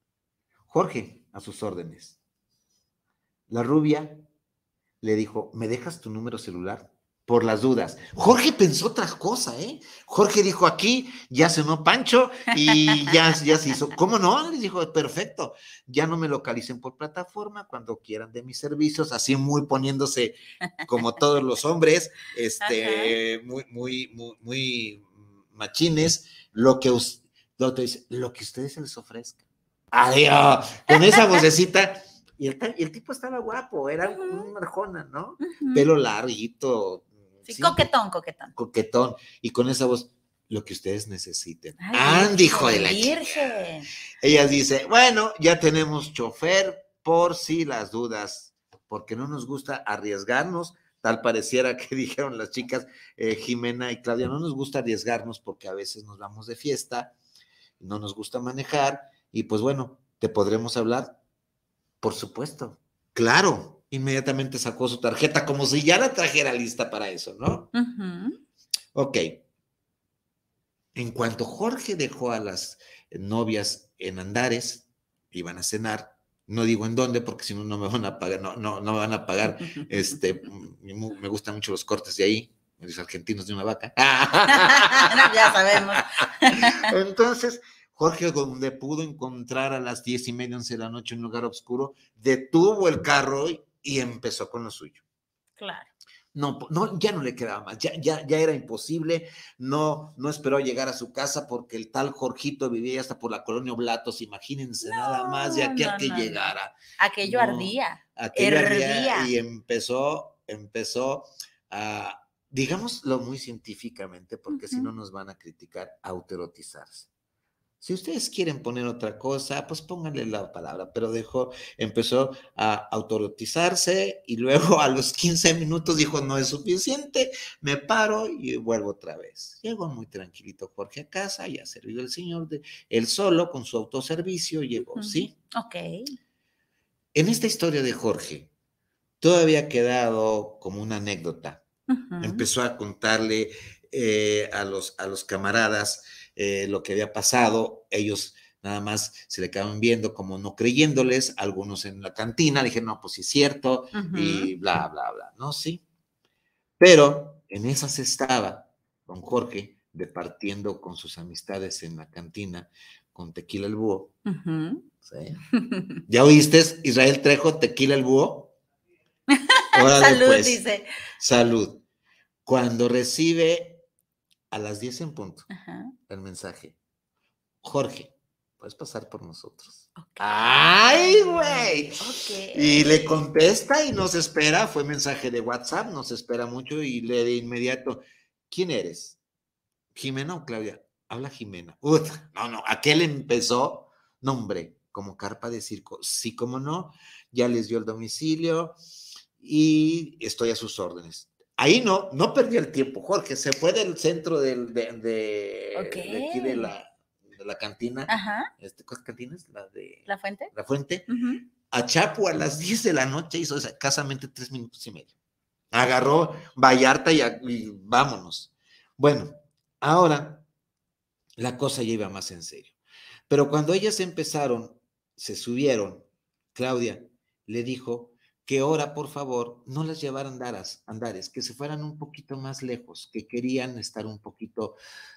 Jorge, a sus órdenes. La rubia le dijo, ¿me dejas tu número celular? por las dudas. Jorge pensó otra cosa, ¿eh? Jorge dijo, aquí ya cenó Pancho y ya, ya se hizo. ¿Cómo no? Les dijo, perfecto, ya no me localicen por plataforma cuando quieran de mis servicios, así muy poniéndose como todos los hombres, este, muy, muy, muy, muy machines, lo que, lo, que, lo que ustedes se les ofrezca. Adiós, con esa vocecita. Y el, y el tipo estaba guapo, era uh-huh. una arjona, ¿no? Uh-huh. Pelo larguito. Sí, sí, coquetón, coquetón. Coquetón. Y con esa voz, lo que ustedes necesiten. Andy, hijo de la virgen. Ella dice, bueno, ya tenemos chofer por si las dudas, porque no nos gusta arriesgarnos. Tal pareciera que dijeron las chicas, eh, Jimena y Claudia, no nos gusta arriesgarnos porque a veces nos vamos de fiesta, no nos gusta manejar, y pues bueno, ¿te podremos hablar? Por supuesto, claro. Inmediatamente sacó su tarjeta como si ya la trajera lista para eso, ¿no? Uh-huh. Ok. En cuanto Jorge dejó a las novias en Andares, iban a cenar, no digo en dónde porque si no no me van a pagar, no, no, no me van a pagar, este, me gustan mucho los cortes de ahí, los argentinos de una vaca. Ya sabemos. Entonces, Jorge, donde pudo encontrar a las diez y media, once de la noche en un lugar oscuro, detuvo el carro y, y empezó con lo suyo. Claro. No, no, ya no le quedaba más, ya, ya, ya era imposible, no, no esperó llegar a su casa porque el tal Jorgito vivía hasta por la colonia Oblatos, imagínense, no, nada más, de aquí no, a que no, llegara. No. Aquello no, ardía, aquello ardía. Y empezó, empezó a, digámoslo muy científicamente, porque uh-huh. si no nos van a criticar, autoerotizarse. Si ustedes quieren poner otra cosa, pues pónganle la palabra, pero dejó, empezó a autoerotizarse y luego a los quince minutos dijo, no es suficiente, me paro y vuelvo otra vez. Llegó muy tranquilito Jorge a casa, ya servido el señor, de, él solo con su autoservicio llegó, uh-huh. ¿sí? Ok. En esta historia de Jorge, todavía ha quedado como una anécdota. Uh-huh. Empezó a contarle eh, a, los, a los camaradas Eh, lo que había pasado, ellos nada más se le quedaban viendo como no creyéndoles, algunos en la cantina, dije, no, pues sí es cierto, uh-huh. y bla, bla, bla, ¿no? Sí. Pero en esas estaba don Jorge departiendo con sus amistades en la cantina con Tequila el Búho. Uh-huh. ¿Sí? ¿Ya oíste, Israel Trejo, Tequila el Búho? Órale, salud, pues. Dice. Salud. Cuando recibe a las diez en punto, uh-huh. el mensaje, Jorge, puedes pasar por nosotros. Okay. ¡Ay, güey! Okay. Y le contesta y nos espera, fue mensaje de WhatsApp, nos espera mucho y le de inmediato, ¿quién eres? ¿Jimena o Claudia? Habla Jimena. Uf, no, no, aquel empezó, nombre, como carpa de circo, sí, como no, ya les dio el domicilio y estoy a sus órdenes. Ahí no, no perdió el tiempo, Jorge, se fue del centro del, de, de, okay. de aquí de la, de la cantina. Ajá. Este, ¿Cuál cantina es? La de... ¿La Fuente? La Fuente. Uh-huh. A Chapo a las diez de la noche hizo escasamente tres minutos y medio. Agarró Vallarta y, y vámonos. Bueno, ahora la cosa ya iba más en serio. Pero cuando ellas empezaron, se subieron, Claudia le dijo que ahora, por favor, no las llevaran andaras, andares, que se fueran un poquito más lejos, que querían estar un poquito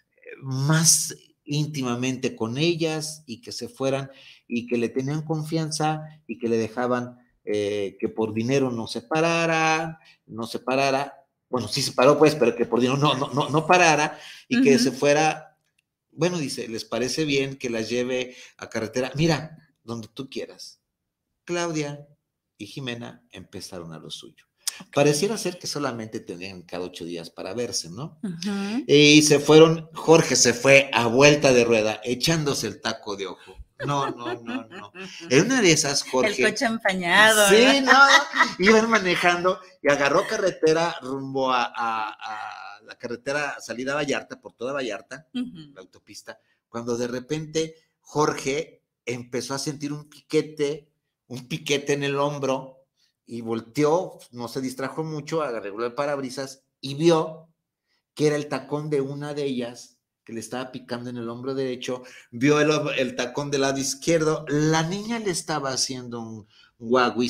más íntimamente con ellas y que se fueran y que le tenían confianza y que le dejaban eh, que por dinero no se parara, no se parara, bueno, sí se paró pues, pero que por dinero no, no, no, no parara y uh-huh. que se fuera, bueno, dice, ¿les parece bien que las lleve a carretera? Mira, donde tú quieras. Claudia y Jimena empezaron a lo suyo. Okay. Pareciera ser que solamente tenían cada ocho días para verse, ¿no? Uh-huh. Y se fueron, Jorge se fue a vuelta de rueda, echándose el taco de ojo. No, no, no, no. En una de esas, Jorge. El coche empañado. Sí, ¿no? Iban manejando y agarró carretera rumbo a, a, a la carretera salida a Vallarta, por toda Vallarta, uh-huh. la autopista, cuando de repente Jorge empezó a sentir un piquete, un piquete en el hombro, y volteó, no se distrajo mucho, arregló el parabrisas y vio que era el tacón de una de ellas que le estaba picando en el hombro derecho, vio el, el tacón del lado izquierdo, la niña le estaba haciendo un guaguis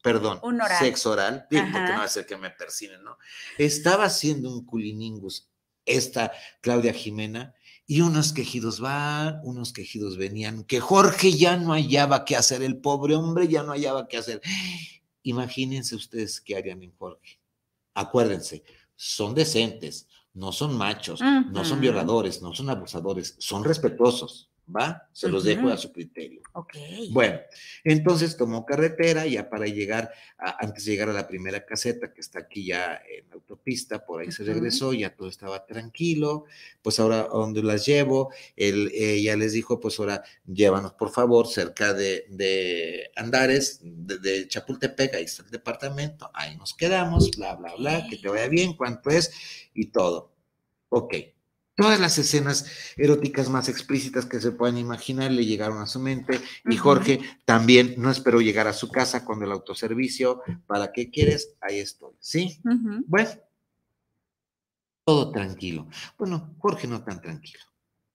perdón, Un oral. sexo oral, digo, porque Ajá. no va a ser que me persiguen, ¿no? Estaba haciendo un culiningus esta Claudia Jimena, y unos quejidos van, unos quejidos venían, que Jorge ya no hallaba qué hacer, el pobre hombre ya no hallaba qué hacer. Imagínense ustedes qué harían en Jorge. Acuérdense, son decentes, no son machos, Ujú. no son violadores, no son abusadores, son respetuosos, ¿va? Se los dejo Ujú. a su criterio. Ok. Bueno, entonces tomó carretera ya para llegar, a- antes de llegar a la primera caseta que está aquí ya en la autopista, por ahí se Ujú. regresó, ya todo estaba tranquilo, pues ahora a dónde las llevo, él ella les dijo, pues ahora llévanos por favor cerca de, de Andares, de, de Chapultepec, ahí está el departamento, ahí nos quedamos, bla, bla, bla, que te vaya bien, cuánto es y todo. Ok. Todas las escenas eróticas más explícitas que se puedan imaginar le llegaron a su mente y Jorge también no esperó llegar a su casa con el autoservicio. ¿Para qué quieres? Ahí estoy, ¿sí? Ujú. Bueno, todo tranquilo. Bueno, Jorge no tan tranquilo.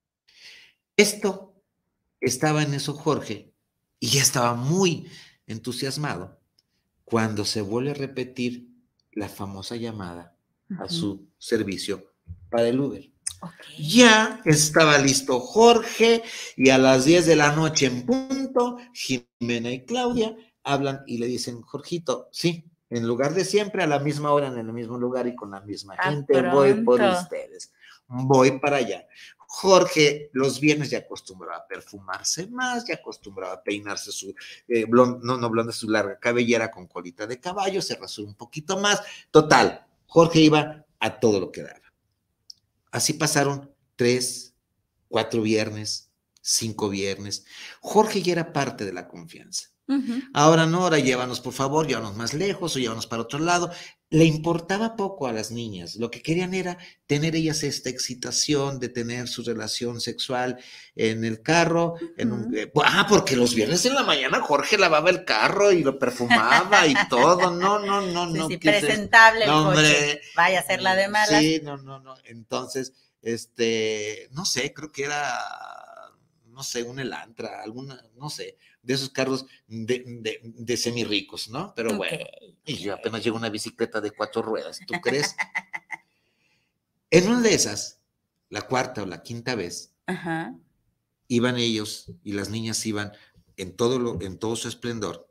Esto estaba en eso Jorge y ya estaba muy entusiasmado cuando se vuelve a repetir la famosa llamada a Ujú. su servicio para el Uber. Ok. Ya estaba listo Jorge y a las diez de la noche en punto, Jimena y Claudia hablan y le dicen, Jorgito, sí, en lugar de siempre, a la misma hora, en el mismo lugar y con la misma Ah, gente, voy por pronto. ustedes, voy para allá. Jorge los viernes ya acostumbraba a perfumarse más, ya acostumbraba a peinarse su, eh, blond, no, no blonde, su larga cabellera con colita de caballo, se rasuró un poquito más. Total, Jorge iba a todo lo que daba. Así pasaron tres, cuatro viernes, cinco viernes. Jorge ya era parte de la confianza. Ujú. Ahora no, ahora llévanos por favor, llévanos más lejos o llévanos para otro lado. Le importaba poco a las niñas. Lo que querían era tener ellas esta excitación de tener su relación sexual en el carro. En un, eh, ah, porque los viernes en la mañana Jorge lavaba el carro y lo perfumaba y todo. No, no, no, Sí, no. sí, ¿Qué es esto? presentable el No, coche. hombre. Vaya a ser la de malas. Sí, no, no, no. Entonces, este, no sé, creo que era, no sé, un Elantra, alguna, no sé, de esos carros de, de, de semirricos, ¿no? Pero bueno, Ok, y yo ok. apenas llevo una bicicleta de cuatro ruedas, ¿tú crees? En una de esas, la cuarta o la quinta vez, Ajá. iban ellos y las niñas iban en todo, lo, en todo su esplendor,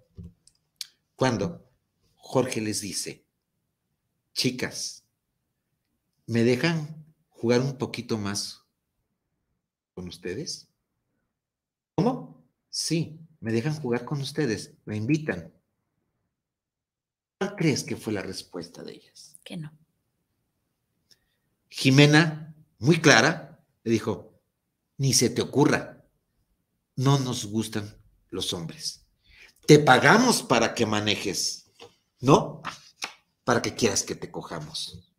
cuando Jorge les dice, chicas, ¿me dejan jugar un poquito más con ustedes? ¿Cómo? Sí, me dejan jugar con ustedes, la invitan. ¿Cuál crees que fue la respuesta de ellas? Que no. Jimena, muy clara, le dijo, ni se te ocurra, no nos gustan los hombres. Te pagamos para que manejes, no para que quieras que te cojamos.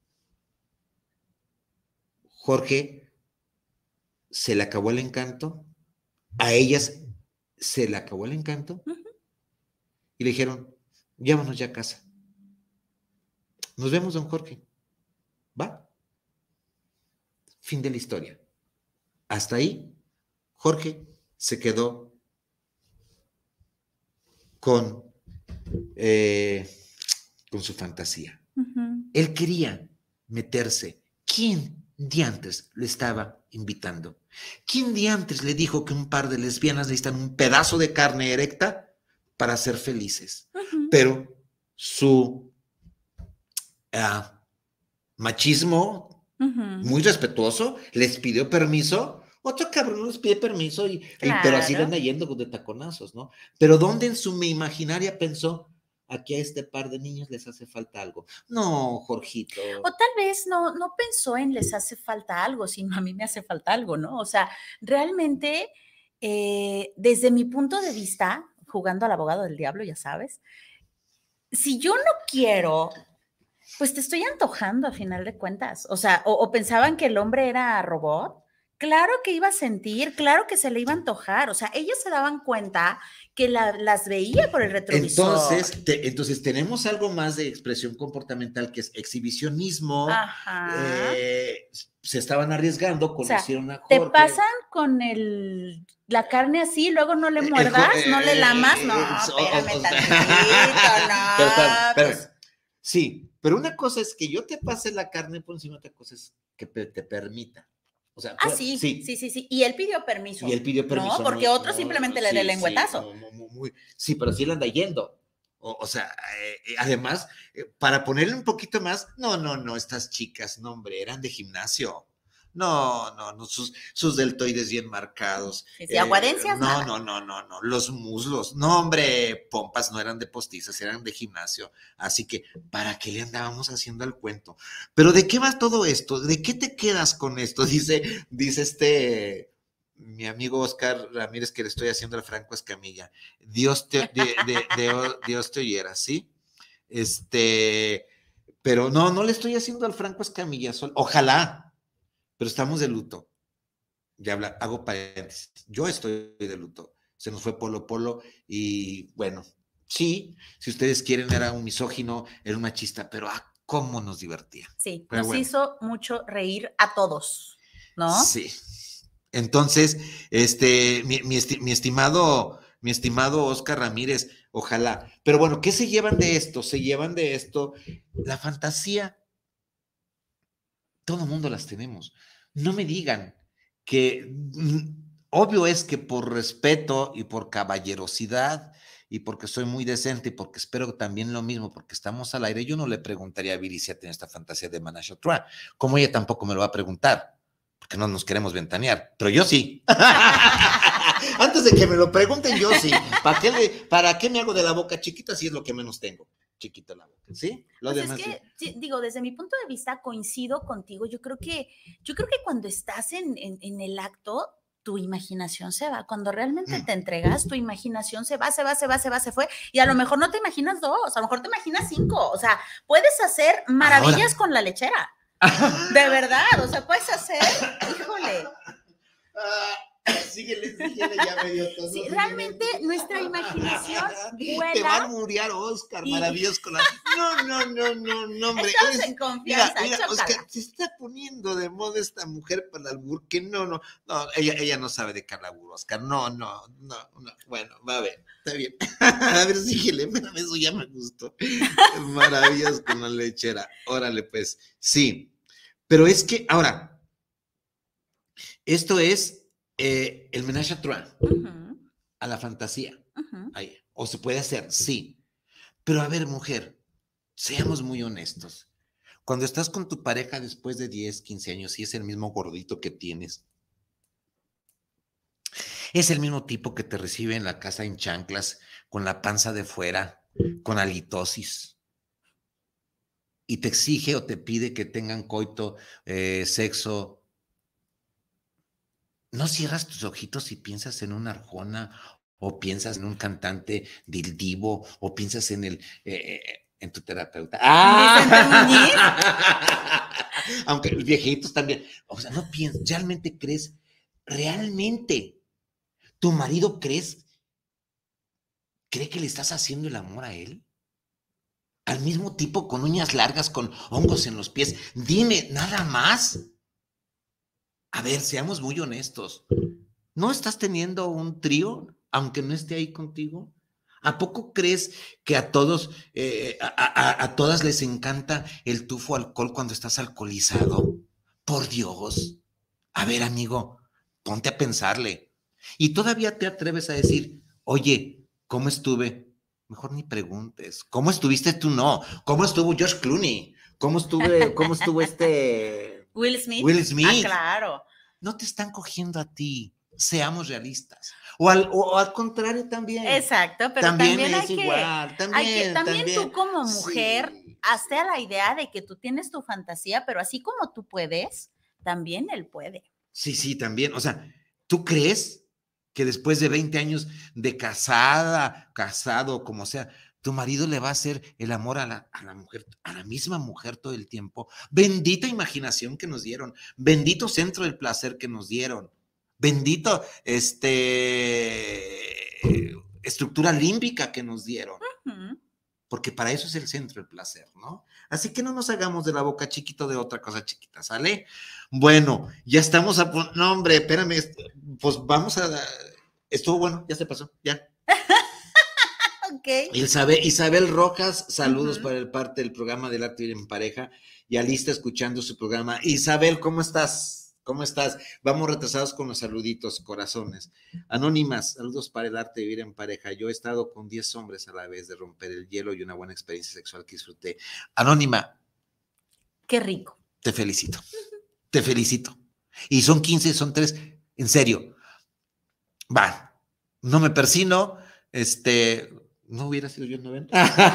Jorge se le acabó el encanto, a ellas se le acabó el encanto Ujú. y le dijeron, llévanos ya a casa. Nos vemos, don Jorge. ¿Va? Fin de la historia. Hasta ahí, Jorge se quedó con, eh, con su fantasía. Ujú. Él quería meterse. ¿Quién diantres le estaba invitando? ¿Quién diantres le dijo que un par de lesbianas necesitan un pedazo de carne erecta para ser felices? Ujú. Pero su uh, machismo, Ujú. muy respetuoso, les pidió permiso. Otro cabrón no les pide permiso, y, y, pero así le Claro. anda yendo de taconazos, ¿no? Pero ¿dónde en su imaginaria pensó, aquí a este par de niños les hace falta algo? No, Jorgito. O tal vez no, no pensó en les hace falta algo, sino a mí me hace falta algo, ¿no? O sea, realmente, eh, desde mi punto de vista, jugando al abogado del diablo, ya sabes, si yo no quiero, pues te estoy antojando a final de cuentas. O sea, o, o pensaban que el hombre era robot. Claro que iba a sentir, claro que se le iba a antojar. O sea, ellos se daban cuenta que la, las veía por el retrovisor. Entonces, te, entonces, tenemos algo más de expresión comportamental que es exhibicionismo. Ajá. Eh, se estaban arriesgando, conocieron o sea, a Jorge. Te pasan con el, la carne así, luego no le muerdas, eh, no le lamas. No, eh, espérame o, o, tantito, no. Pero, pero, pero, pues. Sí, pero una cosa es que yo te pase la carne por encima, otra cosa es que te permita. O sea, ah, pues, sí, sí, sí, sí, sí. Y él pidió permiso. Y él pidió permiso. No, porque no, otro no, simplemente sí, le dé el lengüetazo. Sí, no, no, muy, sí, pero sí le anda yendo. O, o sea, eh, además, eh, para ponerle un poquito más, no, no, no, estas chicas, no, hombre, eran de gimnasio. No, no, no, sus, sus deltoides bien marcados. Sí, sí, aguadencias, eh, no, nada. no, no, no, no, los muslos, no, hombre, pompas no eran de postizas, eran de gimnasio. Así que, ¿para qué le andábamos haciendo el cuento? Pero ¿de qué va todo esto? ¿De qué te quedas con esto? Dice, dice este, mi amigo Oscar Ramírez, que le estoy haciendo al Franco Escamilla. Dios te, de, de, de, Dios te oyera, ¿sí? Este, pero no, no le estoy haciendo al Franco Escamilla, sol, ojalá. Pero estamos de luto. Ya habla, hago paréntesis. Yo estoy de luto. Se nos fue Polo Polo y bueno, sí, si ustedes quieren, era un misógino, era un machista, pero ah, cómo nos divertía. Sí, pero nos bueno. hizo mucho reír a todos, ¿no? Sí. Entonces, este, mi, mi, esti, mi estimado, mi estimado Oscar Ramírez, ojalá. Pero bueno, ¿qué se llevan de esto? Se llevan de esto la fantasía. Todo el mundo las tenemos. No me digan que, obvio es que por respeto y por caballerosidad y porque soy muy decente y porque espero también lo mismo, porque estamos al aire, yo no le preguntaría a Viri si tiene esta fantasía de Menage à Trois, como ella tampoco me lo va a preguntar, porque no nos queremos ventanear, pero yo sí. Antes de que me lo pregunten, yo sí. ¿Para qué, le, ¿Para qué me hago de la boca chiquita si es lo que menos tengo? Chiquita la boca, ¿sí? Lo pues demás, es que, sí. digo, desde mi punto de vista coincido contigo. Yo creo que, yo creo que cuando estás en, en, en el acto, tu imaginación se va. Cuando realmente te entregas, tu imaginación se va, se va, se va, se va, se fue. Y a lo mejor no te imaginas dos, a lo mejor te imaginas cinco. O sea, puedes hacer maravillas ahora con la lechera. De verdad, o sea, puedes hacer, híjole. Síguele, síguele, ya me dio todo. Sí, realmente nuestra imaginación vuela. Te va a muriar Oscar, y... maravilloso con la... No, no, no, no, no, hombre. Estamos es... en confianza, mira, mira, Oscar, se está poniendo de moda esta mujer para el albur, que no, no, no, ella, ella no sabe de calabur, Oscar, no, no, no, no, bueno, va a ver, está bien. A ver, síguele, mira, eso ya me gustó. Maravilloso con la lechera, órale pues, sí, pero es que, ahora, esto es Eh, el Menage à Trois, uh-huh. a la fantasía. Uh-huh. Ahí. O se puede hacer, sí. Pero a ver, mujer, seamos muy honestos. Cuando estás con tu pareja después de diez, quince años y es el mismo gordito que tienes, es el mismo tipo que te recibe en la casa en chanclas, con la panza de fuera, con halitosis, y te exige o te pide que tengan coito, eh, sexo. ¿No cierras tus ojitos y piensas en una arjona o piensas en un cantante del divo o piensas en el eh, en tu terapeuta? ¡Ah! Aunque los viejitos también. O sea, no piensas, ¿realmente crees? ¿Realmente tu marido crees? ¿Cree que le estás haciendo el amor a él? Al mismo tipo con uñas largas, con hongos en los pies. Dime, nada más. A ver, seamos muy honestos. ¿No estás teniendo un trío, aunque no esté ahí contigo? ¿A poco crees que a todos, eh, a, a, a todas les encanta el tufo alcohol cuando estás alcoholizado? Por Dios. A ver, amigo, ponte a pensarle. Y todavía te atreves a decir, oye, ¿cómo estuve? Mejor ni preguntes. ¿Cómo estuviste tú? No. ¿Cómo estuvo George Clooney? ¿Cómo estuve, cómo estuvo este... Will Smith. Will Smith. Ah, claro. No te están cogiendo a ti. Seamos realistas. O al, o al contrario también. Exacto, pero también, también es hay que, igual. También, hay que, también, también tú como mujer, sí. hazte a la idea de que tú tienes tu fantasía, pero así como tú puedes, también él puede. Sí, sí, también. O sea, ¿tú crees que después de veinte años de casada, casado, como sea, tu marido le va a hacer el amor a la, a la mujer, a la misma mujer todo el tiempo? Bendita imaginación que nos dieron, bendito centro del placer que nos dieron, bendito este estructura límbica que nos dieron. Uh-huh. Porque para eso es el centro del placer, ¿no? Así que no nos hagamos de la boca chiquito de otra cosa chiquita, ¿sale? Bueno, ya estamos a... No, hombre, espérame, pues vamos a... Estuvo bueno, ya se pasó, ya. Ok. Isabel, Isabel Rojas, saludos Uh-huh. para el parte del programa del Arte de Vivir en Pareja. Ya lista escuchando su programa. Isabel, ¿cómo estás? ¿Cómo estás? Vamos retrasados con los saluditos, corazones. Anónimas, saludos para el Arte de Vivir en Pareja. Yo he estado con diez hombres a la vez de romper el hielo y una buena experiencia sexual que disfruté. Anónima. Qué rico. Te felicito. Uh-huh. Te felicito. Y son quince, son tres. En serio. Va. No me persino. Este... ¿No hubiera sido yo el noveno?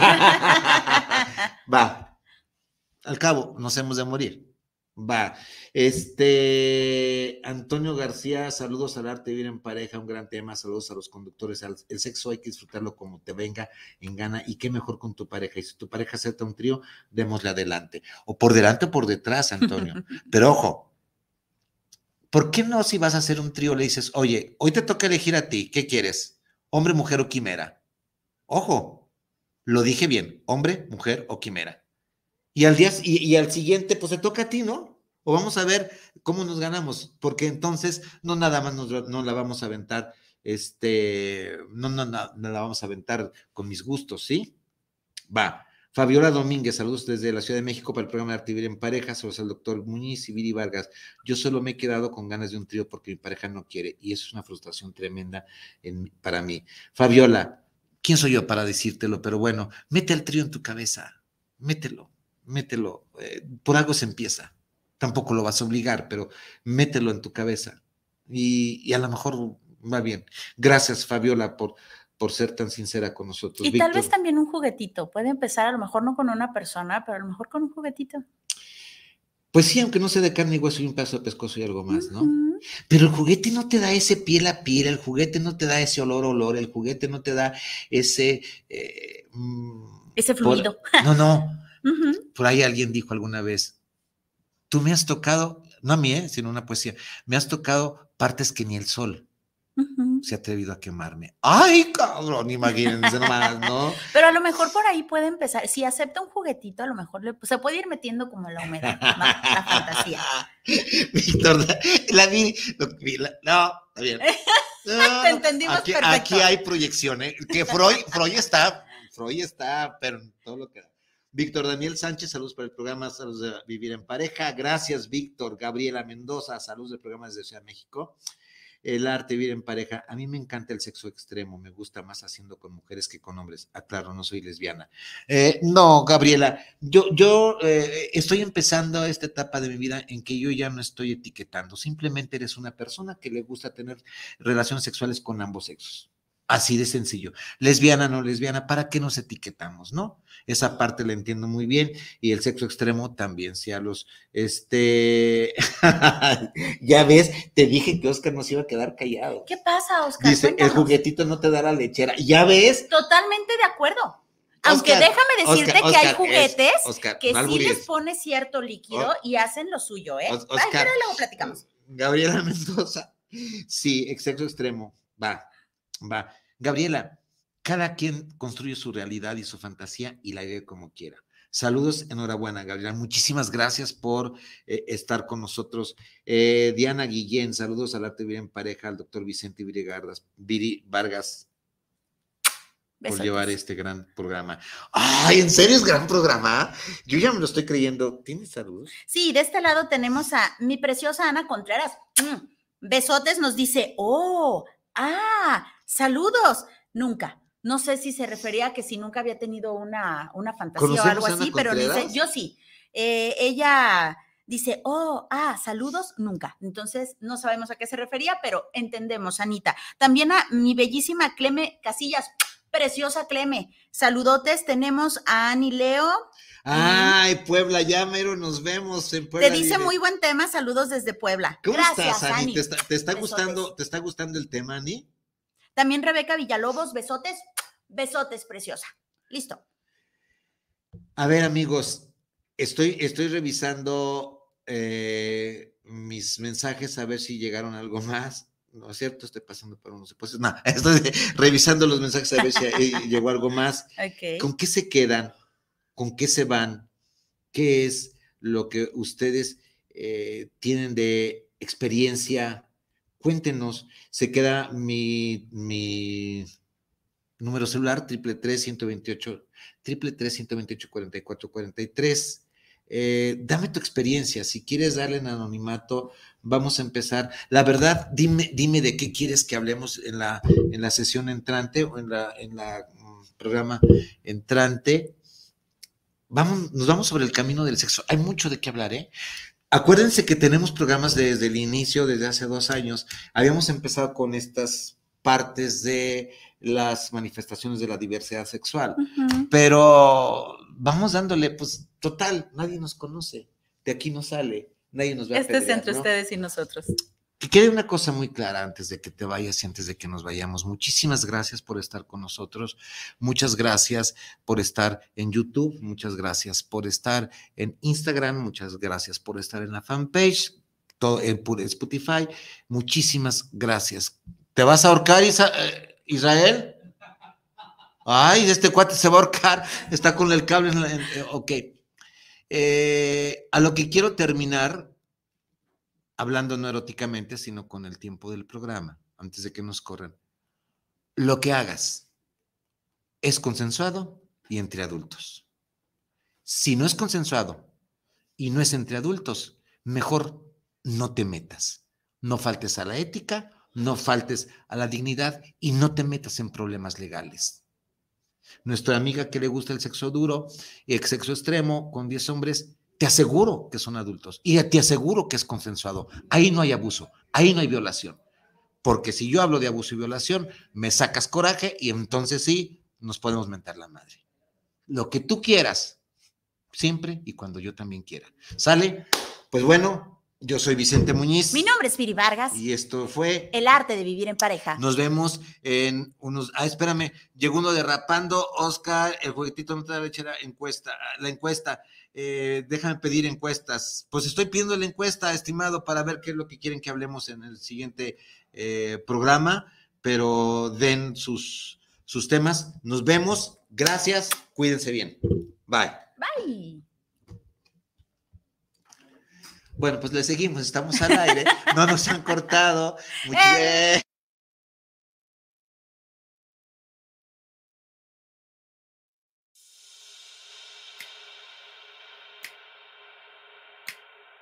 Va. Al cabo, nos hemos de morir. Va. Este, Antonio García, saludos al Arte de Vivir en Pareja, un gran tema, saludos a los conductores. El sexo hay que disfrutarlo como te venga en gana, y qué mejor con tu pareja. Y si tu pareja acepta un trío, démosle adelante. O por delante o por detrás, Antonio. Pero ojo, ¿por qué no si vas a hacer un trío le dices, oye, hoy te toca elegir a ti, ¿qué quieres? ¿Hombre, mujer o quimera? Ojo, lo dije bien, hombre, mujer o quimera. Y al día y, y al siguiente, pues se toca a ti, ¿no? O vamos a ver cómo nos ganamos, porque entonces no nada más nos, no la vamos a aventar, este, no, no, no, no la vamos a aventar con mis gustos, ¿sí? Va. Fabiola Domínguez, saludos desde la Ciudad de México para el programa de Arte de Vivir en Pareja, saludos al doctor Muñiz y Viri Vargas. Yo solo me he quedado con ganas de un trío porque mi pareja no quiere, y eso es una frustración tremenda en, para mí. Fabiola, ¿quién soy yo para decírtelo? Pero bueno, mete el trío en tu cabeza, mételo, mételo, eh, por algo se empieza, tampoco lo vas a obligar, pero mételo en tu cabeza, y, y a lo mejor va bien. Gracias, Fabiola, por, por ser tan sincera con nosotros. Y Víctor, tal vez también un juguetito, puede empezar a lo mejor no con una persona, pero a lo mejor con un juguetito. Pues sí, aunque no sea de carne y hueso y un pedazo de pescozo y algo más, ¿no? Uh-huh. Pero el juguete no te da ese piel a piel, el juguete no te da ese olor a olor, el juguete no te da ese... Eh, ese fluido. Por, no, no. Uh-huh. Por ahí alguien dijo alguna vez, tú me has tocado, no a mí, ¿eh? Sino una poesía, me has tocado partes que ni el sol uh-huh. se ha atrevido a quemarme. ¡Ay, cabrón! Imagínense nomás, ¿no? Pero a lo mejor por ahí puede empezar, si acepta un juguetito, a lo mejor le, pues, se puede ir metiendo como la humedad, ¿no? La fantasía. Víctor, la vi, la, no, está bien. No, te entendimos aquí, perfecto. Aquí hay proyección, ¿eh? Que Freud, Freud está, Freud está, pero todo lo que da. Víctor Daniel Sánchez, saludos para el programa, saludos de Vivir en Pareja. Gracias, Víctor. Gabriela Mendoza, saludos del programa desde Ciudad de México. El Arte de Vivir en Pareja. A mí me encanta el sexo extremo, me gusta más haciendo con mujeres que con hombres. Aclaro, no soy lesbiana. Eh, no, Gabriela, yo, yo eh, estoy empezando esta etapa de mi vida en que yo ya no estoy etiquetando, simplemente eres una persona que le gusta tener relaciones sexuales con ambos sexos. Así de sencillo. Lesbiana, no lesbiana, ¿para qué nos etiquetamos, no? Esa parte la entiendo muy bien, y el sexo extremo también, si a los, este, ya ves, te dije que Oscar nos iba a quedar callado. ¿Qué pasa, Oscar? Dice, Cuéntanos. el juguetito no te da la lechera, ya ves. Totalmente de acuerdo. Aunque Oscar, déjame decirte Oscar, que Oscar, hay juguetes es, Oscar, que no sí les pone cierto líquido o, y hacen lo suyo, ¿eh? Oscar, Ay, pero luego platicamos. Gabriela Mendoza, sí, sexo extremo, va. Va, Gabriela, cada quien construye su realidad y su fantasía y la vive como quiera. Saludos, enhorabuena, Gabriela. Muchísimas gracias por eh, estar con nosotros. Eh, Diana Guillén, saludos al Arte de Vivir en Pareja, al doctor Vicente Viri Vargas, Viri Vargas por llevar este gran programa. ¡Ay, en serio es gran programa! Yo ya me lo estoy creyendo. ¿Tienes saludos? Sí, de este lado tenemos a mi preciosa Ana Contreras. Mm, besotes nos dice, ¡oh! ¡Ah! ¡Saludos! Nunca. No sé si se refería a que si nunca había tenido una, una fantasía o algo así, pero dice, yo sí. Eh, ella dice, oh, ah, saludos, nunca. Entonces, no sabemos a qué se refería, pero entendemos, Anita. También a mi bellísima Cleme Casillas, preciosa Cleme. Saludotes, tenemos a Ani Leo. Ay, Puebla, ya mero nos vemos en Puebla. Te dice vive. Muy buen tema, saludos desde Puebla. ¿Cómo Gracias, estás, Ani? Ani. ¿Te está, te está gustando, ¿Te está gustando el tema, Ani? También Rebeca Villalobos, besotes, besotes, preciosa. Listo. A ver, amigos, estoy, estoy revisando eh, mis mensajes a ver si llegaron algo más. No es cierto, estoy pasando por unos depósitos. No, estoy revisando los mensajes a ver si llegó algo más. Okay. ¿Con qué se quedan? ¿Con qué se van? ¿Qué es lo que ustedes eh, tienen de experiencia? Cuéntenos. Se queda mi, mi número celular, triple tres, ciento veintiocho, triple tres, ciento veintiocho, cuarenta y cuatro, cuarenta y tres. Eh, dame tu experiencia, si quieres darle en anonimato, vamos a empezar. La verdad, dime, dime de qué quieres que hablemos en la, en la sesión entrante o en la, en la um, programa entrante. Vamos, nos vamos sobre el camino del sexo. Hay mucho de qué hablar, ¿eh? Acuérdense que tenemos programas desde el inicio, desde hace dos años. Habíamos empezado con estas partes de las manifestaciones de la diversidad sexual, uh-huh. pero vamos dándole, pues, total, nadie nos conoce, de aquí no sale, nadie nos va a Este apedrear, es entre ¿no? ustedes y nosotros. Que quede una cosa muy clara antes de que te vayas y antes de que nos vayamos. Muchísimas gracias por estar con nosotros, muchas gracias por estar en YouTube, muchas gracias por estar en Instagram, muchas gracias por estar en la fanpage, todo en Spotify, muchísimas gracias. ¿Te vas a ahorcar, Isa- Israel? Ay, este cuate se va a ahorcar, está con el cable en la, en, ok. Eh, a lo que quiero terminar, hablando no eróticamente, sino con el tiempo del programa, antes de que nos corran. Lo que hagas es consensuado y entre adultos. Si no es consensuado y no es entre adultos, mejor no te metas. No faltes a la ética, no faltes a la dignidad y no te metas en problemas legales. Nuestra amiga que le gusta el sexo duro y el sexo extremo con diez hombres, te aseguro que son adultos y te aseguro que es consensuado. Ahí no hay abuso, ahí no hay violación. Porque si yo hablo de abuso y violación, me sacas coraje y entonces sí, nos podemos mentar la madre. Lo que tú quieras, siempre y cuando yo también quiera. ¿Sale? Pues bueno, yo soy Vicente Muñiz. Mi nombre es Viri Vargas. Y esto fue El arte de vivir en pareja. Nos vemos en unos... Ah, espérame, llegó uno derrapando. Oscar, el juguetito no te da lechera, encuesta, la encuesta. Eh, déjame pedir encuestas. Pues estoy pidiendo la encuesta, estimado, para ver qué es lo que quieren que hablemos en el siguiente eh, programa, pero den sus, sus temas. Nos vemos. Gracias. Cuídense bien. Bye. Bye. Bueno, pues le seguimos, estamos al aire, no nos han cortado. Muy bien.